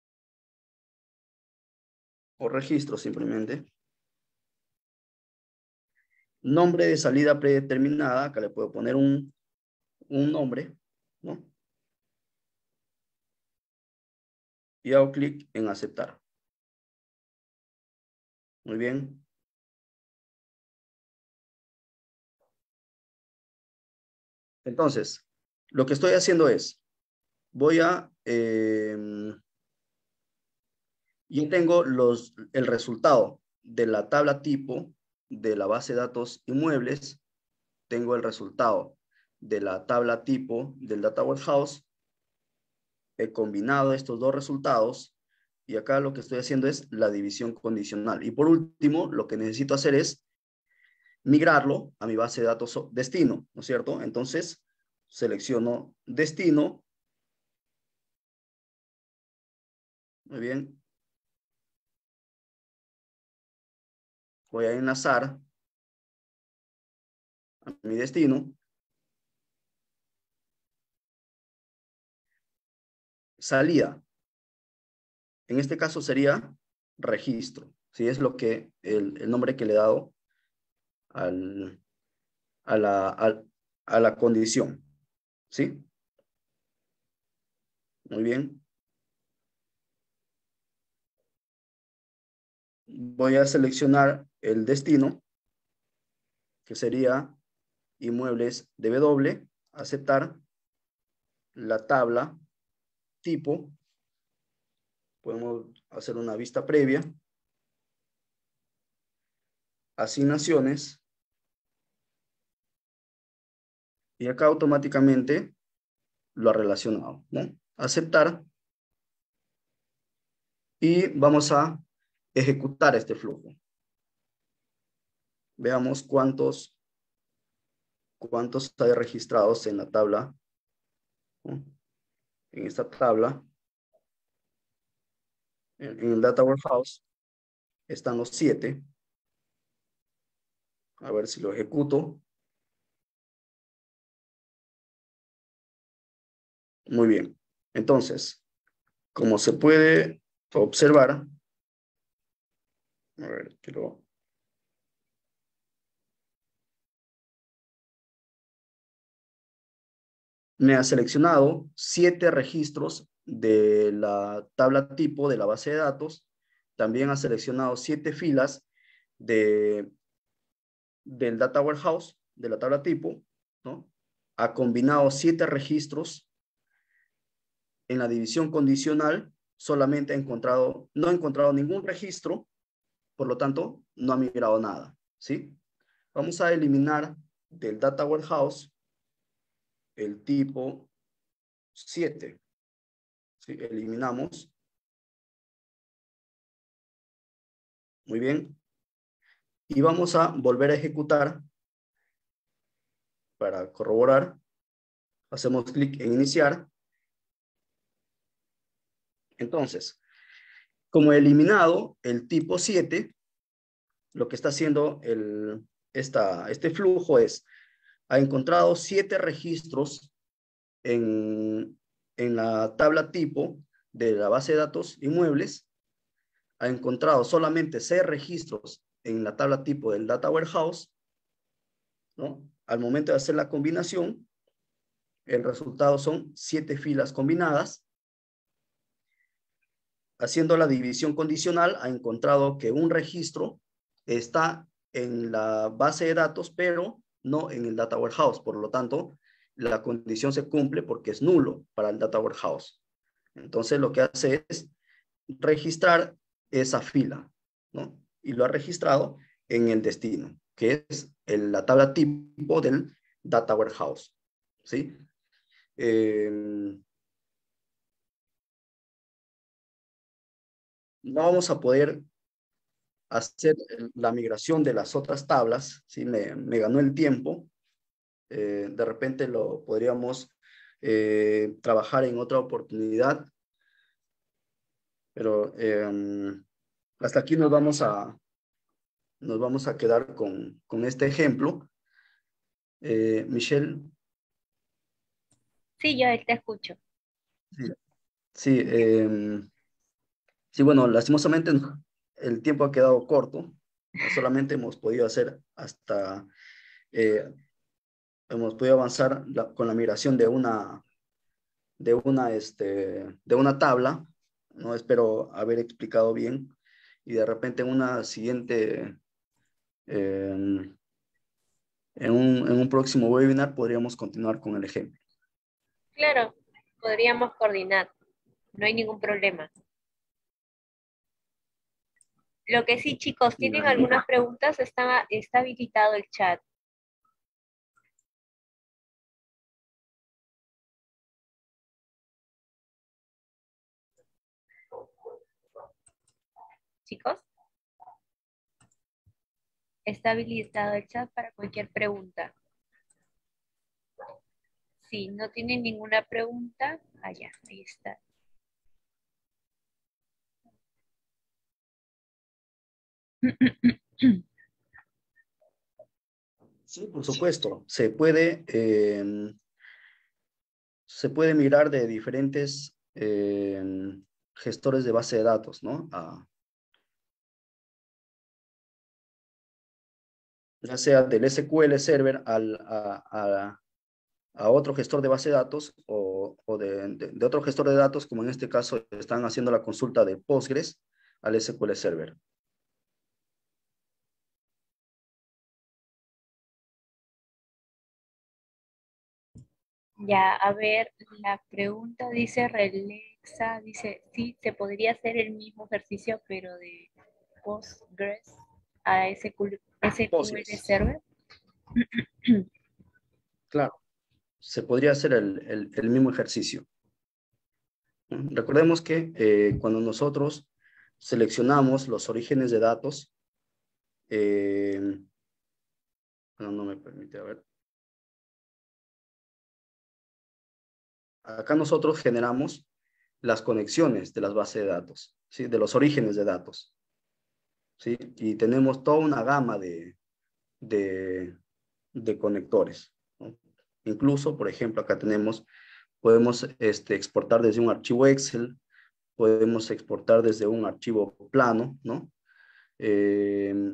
o registro simplemente. Nombre de salida predeterminada, acá le puedo poner un, un nombre, ¿no? Y hago clic en aceptar. Muy bien. Entonces, lo que estoy haciendo es, voy a, eh, yo tengo los, el resultado de la tabla tipo de la base de datos inmuebles, tengo el resultado de la tabla tipo del Data Warehouse, he combinado estos dos resultados y acá lo que estoy haciendo es la división condicional. Y por último, lo que necesito hacer es migrarlo a mi base de datos destino, ¿no es cierto? Entonces, selecciono destino. Muy bien. Voy a enlazar a mi destino. Salida. En este caso sería registro. ¿Sí? Es lo que, el, el nombre que le he dado al, a, la, a, a la condición. ¿Sí? Muy bien. Voy a seleccionar el destino, que sería inmuebles de W, aceptar la tabla tipo. Podemos hacer una vista previa. Asignaciones. Y acá automáticamente lo ha relacionado, ¿no? Aceptar. Y vamos a ejecutar este flujo. Veamos cuántos, cuántos hay registrados en la tabla, ¿no? En esta tabla, en, en el Data Warehouse, están los siete. A ver si lo ejecuto. Muy bien. Entonces, como se puede observar, a ver, quiero... me ha seleccionado siete registros de la tabla tipo de la base de datos. También ha seleccionado siete filas de, del Data Warehouse, de la tabla tipo, ¿no? Ha combinado siete registros. En la división condicional solamente ha encontrado, no ha encontrado ningún registro, por lo tanto, no ha migrado nada, ¿sí? Vamos a eliminar del Data Warehouse el tipo siete. ¿Sí? Eliminamos. Muy bien. Y vamos a volver a ejecutar para corroborar. Hacemos clic en iniciar. Entonces, como he eliminado el tipo siete, lo que está haciendo el, esta, este flujo es, ha encontrado siete registros en, en la tabla tipo de la base de datos inmuebles, ha encontrado solamente seis registros en la tabla tipo del Data Warehouse, ¿no? Al momento de hacer la combinación, el resultado son siete filas combinadas. Haciendo la división condicional, ha encontrado que un registro está en la base de datos, pero no en el Data Warehouse. Por lo tanto, la condición se cumple porque es nulo para el Data Warehouse. Entonces, lo que hace es registrar esa fila, ¿no? Y lo ha registrado en el destino, que es el, la tabla tipo del Data Warehouse, ¿sí? Eh, no vamos a poder hacer la migración de las otras tablas, ¿sí? Me, me ganó el tiempo. Eh, de repente lo podríamos eh, trabajar en otra oportunidad, pero eh, hasta aquí nos vamos a, nos vamos a quedar con, con este ejemplo. Eh, Michelle, Sí, yo te escucho. Sí, sí, em, sí, bueno, lastimosamente no, el tiempo ha quedado corto, ¿no? Solamente hemos podido hacer hasta, eh, hemos podido avanzar la- con la migración de una, de una, este, de una tabla, ¿no? Espero haber explicado bien y de repente en una siguiente, em, en un, en un próximo webinar podríamos continuar con el ejemplo. Claro, podríamos coordinar, no hay ningún problema. Lo que sí, chicos, ¿tienen Ya. algunas preguntas? Está, está habilitado el chat. Chicos, está habilitado el chat para cualquier pregunta. Si no tienen ninguna pregunta, allá, ahí está. Sí, por supuesto. Se puede, em, se puede mirar de diferentes em, gestores de base de datos, ¿no? A- ya sea del S Q L Server al, a, a- a otro gestor de base de datos o, o de, de- de otro gestor de datos, como en este caso están haciendo la consulta de Postgres al S Q L Server. Ya, a ver, la pregunta dice Relexa, dice, sí, se podría hacer el mismo ejercicio, pero de Postgres a S Q L, S Q L Postgres, Server. claro, se podría hacer el, el- el mismo ejercicio. ¿No? Recordemos que eh, cuando nosotros seleccionamos los orígenes de datos, eh, no, no me permite, a ver. Acá nosotros generamos las conexiones de las bases de datos, ¿sí? De los orígenes de datos, ¿sí? Y tenemos toda una gama de, de, de conectores, ¿no? Incluso, por ejemplo, acá tenemos, podemos este, exportar desde un archivo Excel, podemos exportar desde un archivo plano, ¿no? Eh,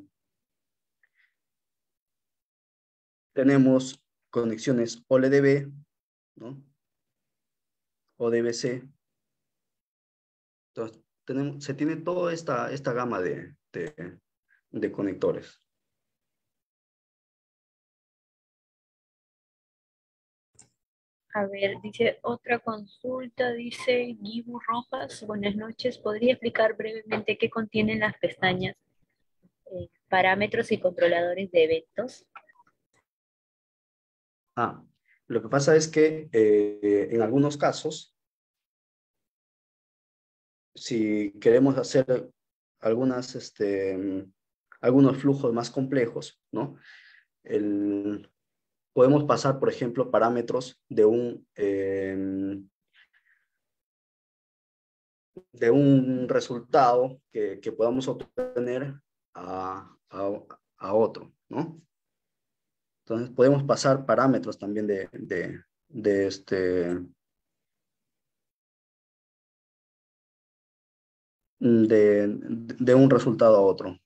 tenemos conexiones O L D B, ¿no? O D B C. Entonces, tenemos, se tiene toda esta, esta gama de, de, de conectores. A ver, dice otra consulta, dice Guibu Rojas, buenas noches, ¿podría explicar brevemente qué contienen las pestañas eh, parámetros y controladores de eventos? Ah, lo que pasa es que eh, en algunos casos, si queremos hacer algunas, este, algunos flujos más complejos, ¿no? El, podemos pasar, por ejemplo, parámetros de un, eh, de un resultado que, que podamos obtener a, a, a otro, ¿no? Entonces podemos pasar parámetros también de, de, de este, de, de un resultado a otro.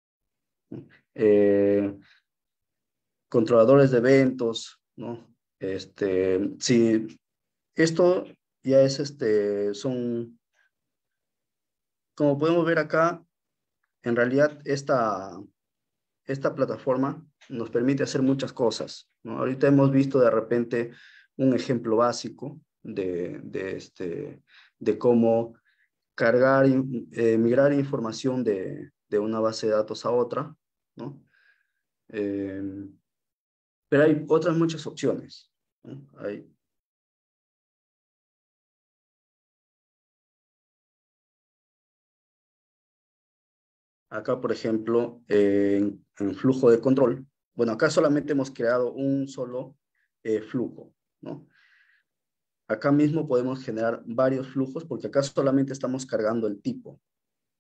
Eh, controladores de eventos, ¿no? Este, si esto ya es, este, son, como podemos ver acá, en realidad esta, esta plataforma nos permite hacer muchas cosas, ¿no? Ahorita hemos visto de repente un ejemplo básico de, de, este, de cómo cargar, eh, migrar información de, de una base de datos a otra, ¿no? Eh, pero hay otras muchas opciones, ¿no? Hay, acá, por ejemplo, eh, en, en flujo de control, bueno, acá solamente hemos creado un solo eh, flujo, ¿no? Acá mismo podemos generar varios flujos porque acá solamente estamos cargando el tipo,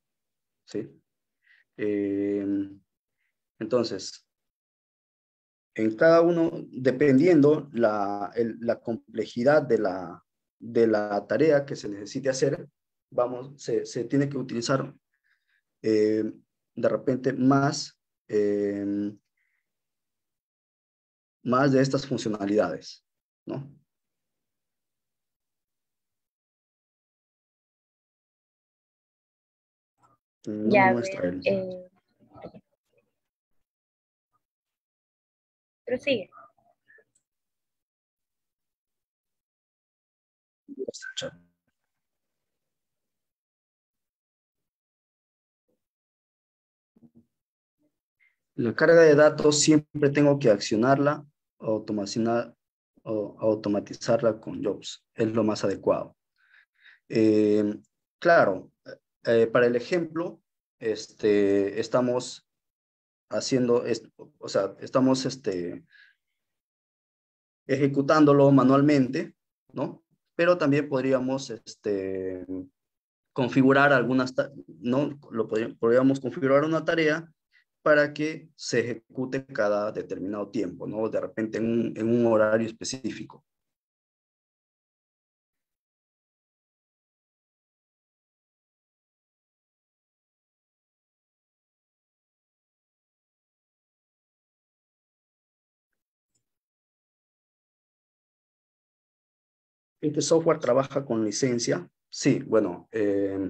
¿sí? Eh, entonces, en cada uno, dependiendo la, el, la complejidad de la, de la tarea que se necesite hacer, vamos, se, se tiene que utilizar eh, de repente más, eh, más de estas funcionalidades, ¿no? No me Ya, a muestra ver, él. eh, prosigue. La carga de datos siempre tengo que accionarla, automatizar, o automatizarla con jobs. Es lo más adecuado. Eh, claro, eh, para el ejemplo, este, estamos haciendo, es- o sea, estamos este, ejecutándolo manualmente, ¿no? Pero también podríamos este, configurar algunas, ta- ¿no? Lo podrí- podríamos configurar una tarea para que se ejecute cada determinado tiempo, ¿no? De repente en un, en un horario específico. ¿Este software trabaja con licencia? Sí, bueno, eh,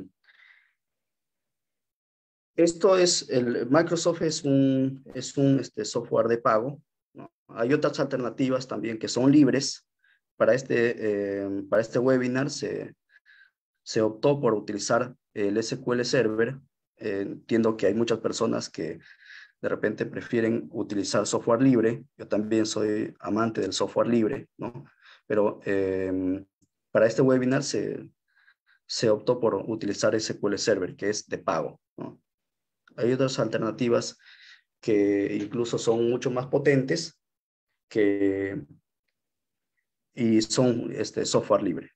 esto es, el Microsoft es un, es un este, software de pago, ¿no? Hay otras alternativas también que son libres. Para este, eh, para este webinar se, se optó por utilizar el S Q L Server. Eh, entiendo que hay muchas personas que de repente prefieren utilizar software libre. Yo también soy amante del software libre, ¿no? Pero eh, para este webinar se, se optó por utilizar S Q L Server, que es de pago, ¿no? Hay otras alternativas que incluso son mucho más potentes que, y son este, software libre.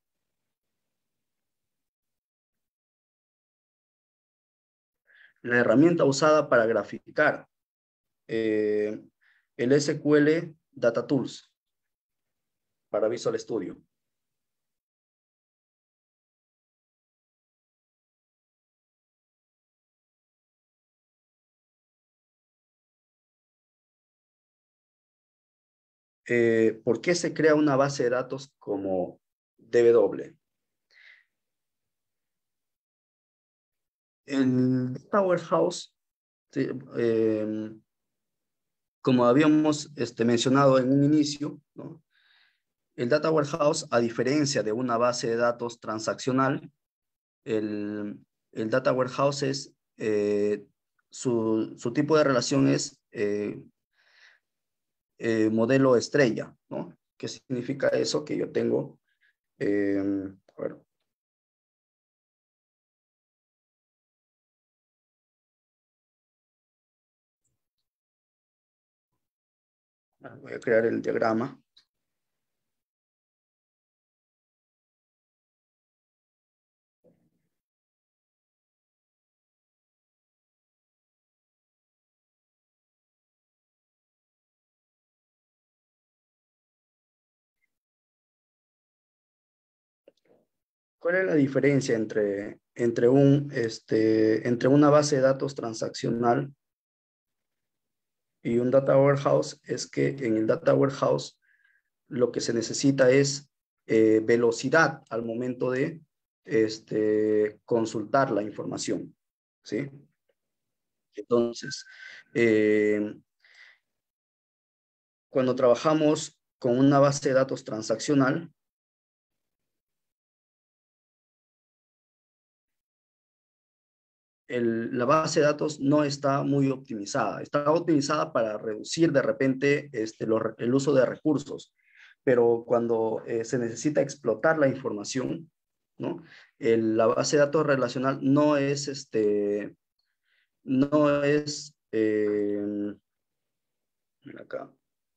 La herramienta usada para graficar, eh, el S Q L Data Tools para Visual Studio. Eh, ¿Por qué se crea una base de datos como D B W? El Data Warehouse, sí, eh, como habíamos este, mencionado en un inicio, ¿no? El Data Warehouse, a diferencia de una base de datos transaccional, el, el Data Warehouse es, eh, su, su, tipo de relación es eh, eh, modelo estrella, ¿no? ¿Qué significa eso? Que yo tengo, eh, a ver, voy a crear el diagrama. ¿Cuál es la diferencia entre, entre, un, este, entre una base de datos transaccional y un data warehouse? Es que en el data warehouse lo que se necesita es eh, velocidad al momento de este, consultar la información, ¿sí? Entonces, eh, cuando trabajamos con una base de datos transaccional, el, la base de datos no está muy optimizada. Está optimizada para reducir de repente este, lo, el uso de recursos, pero cuando eh, se necesita explotar la información, ¿no? El, la base de datos relacional no es, este, no es, eh, acá,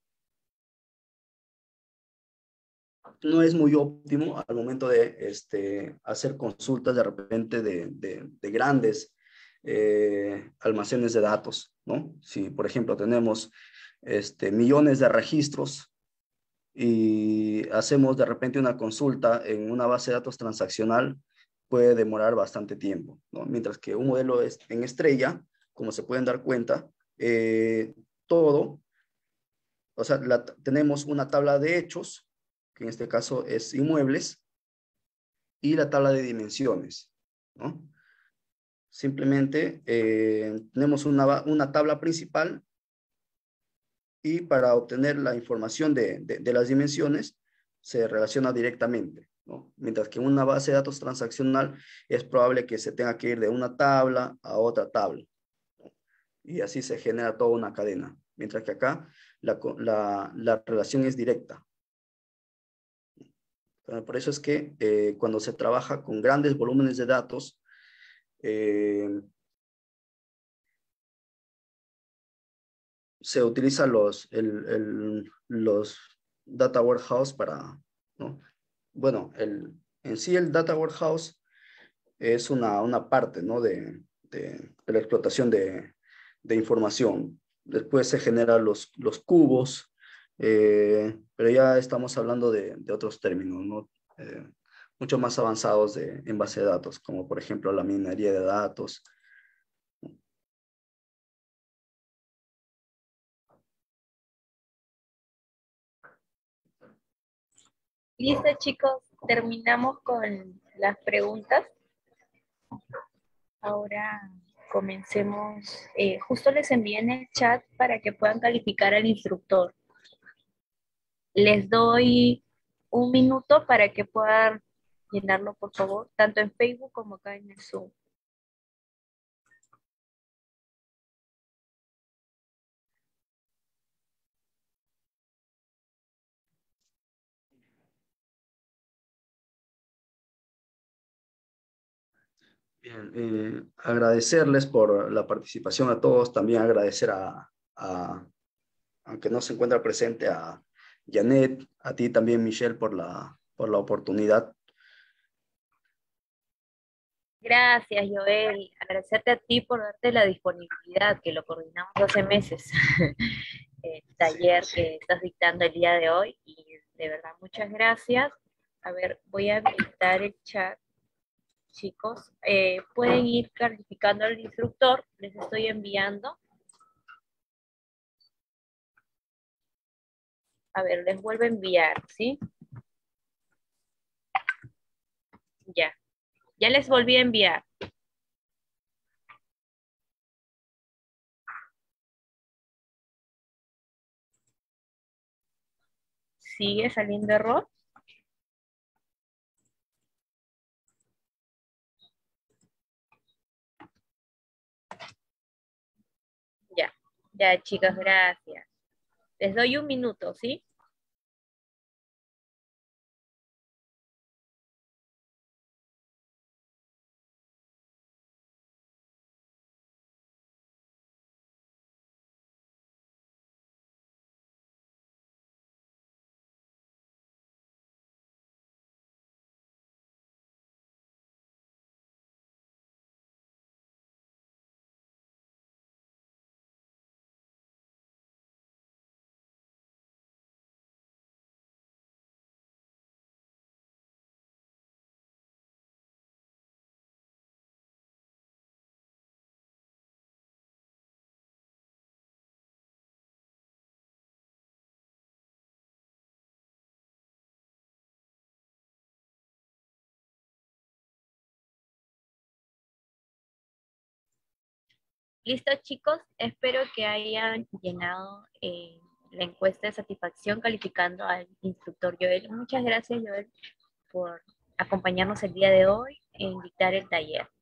no es muy óptimo al momento de este, hacer consultas de repente de, de, de grandes eh, almacenes de datos, ¿no? Si, por ejemplo, tenemos este, millones de registros y hacemos de repente una consulta en una base de datos transaccional, puede demorar bastante tiempo, ¿no? Mientras que un modelo es en estrella, como se pueden dar cuenta, eh, todo, o sea, la, tenemos una tabla de hechos, que en este caso es inmuebles, y la tabla de dimensiones, ¿no? Simplemente eh, tenemos una, una tabla principal y para obtener la información de, de, de las dimensiones se relaciona directamente, ¿no? Mientras que en una base de datos transaccional es probable que se tenga que ir de una tabla a otra tabla, ¿no? Y así se genera toda una cadena, mientras que acá la, la, la relación es directa. Por eso es que eh, cuando se trabaja con grandes volúmenes de datos, eh, se utilizan los, el, el, los data warehouse para, ¿no? Bueno, el, en sí el data warehouse es una, una parte, ¿no? de, de, de la explotación de, de información. Después se generan los, los cubos, eh, pero ya estamos hablando de, de otros términos, ¿no? Eh, mucho más avanzados de, en base de datos, como por ejemplo la minería de datos. Listo, chicos, terminamos con las preguntas. Ahora comencemos. Eh, justo les envié en el chat para que puedan calificar al instructor. Les doy un minuto para que puedan llenarlo, por favor, tanto en Facebook como acá en el Zoom. Bien, eh, agradecerles por la participación a todos, también agradecer a, a, aunque no se encuentra presente, a Janet, a ti también, Michelle, por la, por la oportunidad. Gracias, Joel. Agradecerte a ti por darte la disponibilidad, que lo coordinamos hace meses, el Sí, taller que estás dictando el día de hoy. Y de verdad, muchas gracias. A ver, voy a habilitar el chat, chicos. Eh, pueden ir calificando al instructor, les estoy enviando. A ver, les vuelvo a enviar, ¿sí? Ya, ya les volví a enviar. ¿Sigue saliendo error? Ya, ya, chicas, gracias. Les doy un minuto, ¿sí? Listo, chicos. Espero que hayan llenado eh, la encuesta de satisfacción calificando al instructor Joel. Muchas gracias, Joel, por acompañarnos el día de hoy en dictar el taller.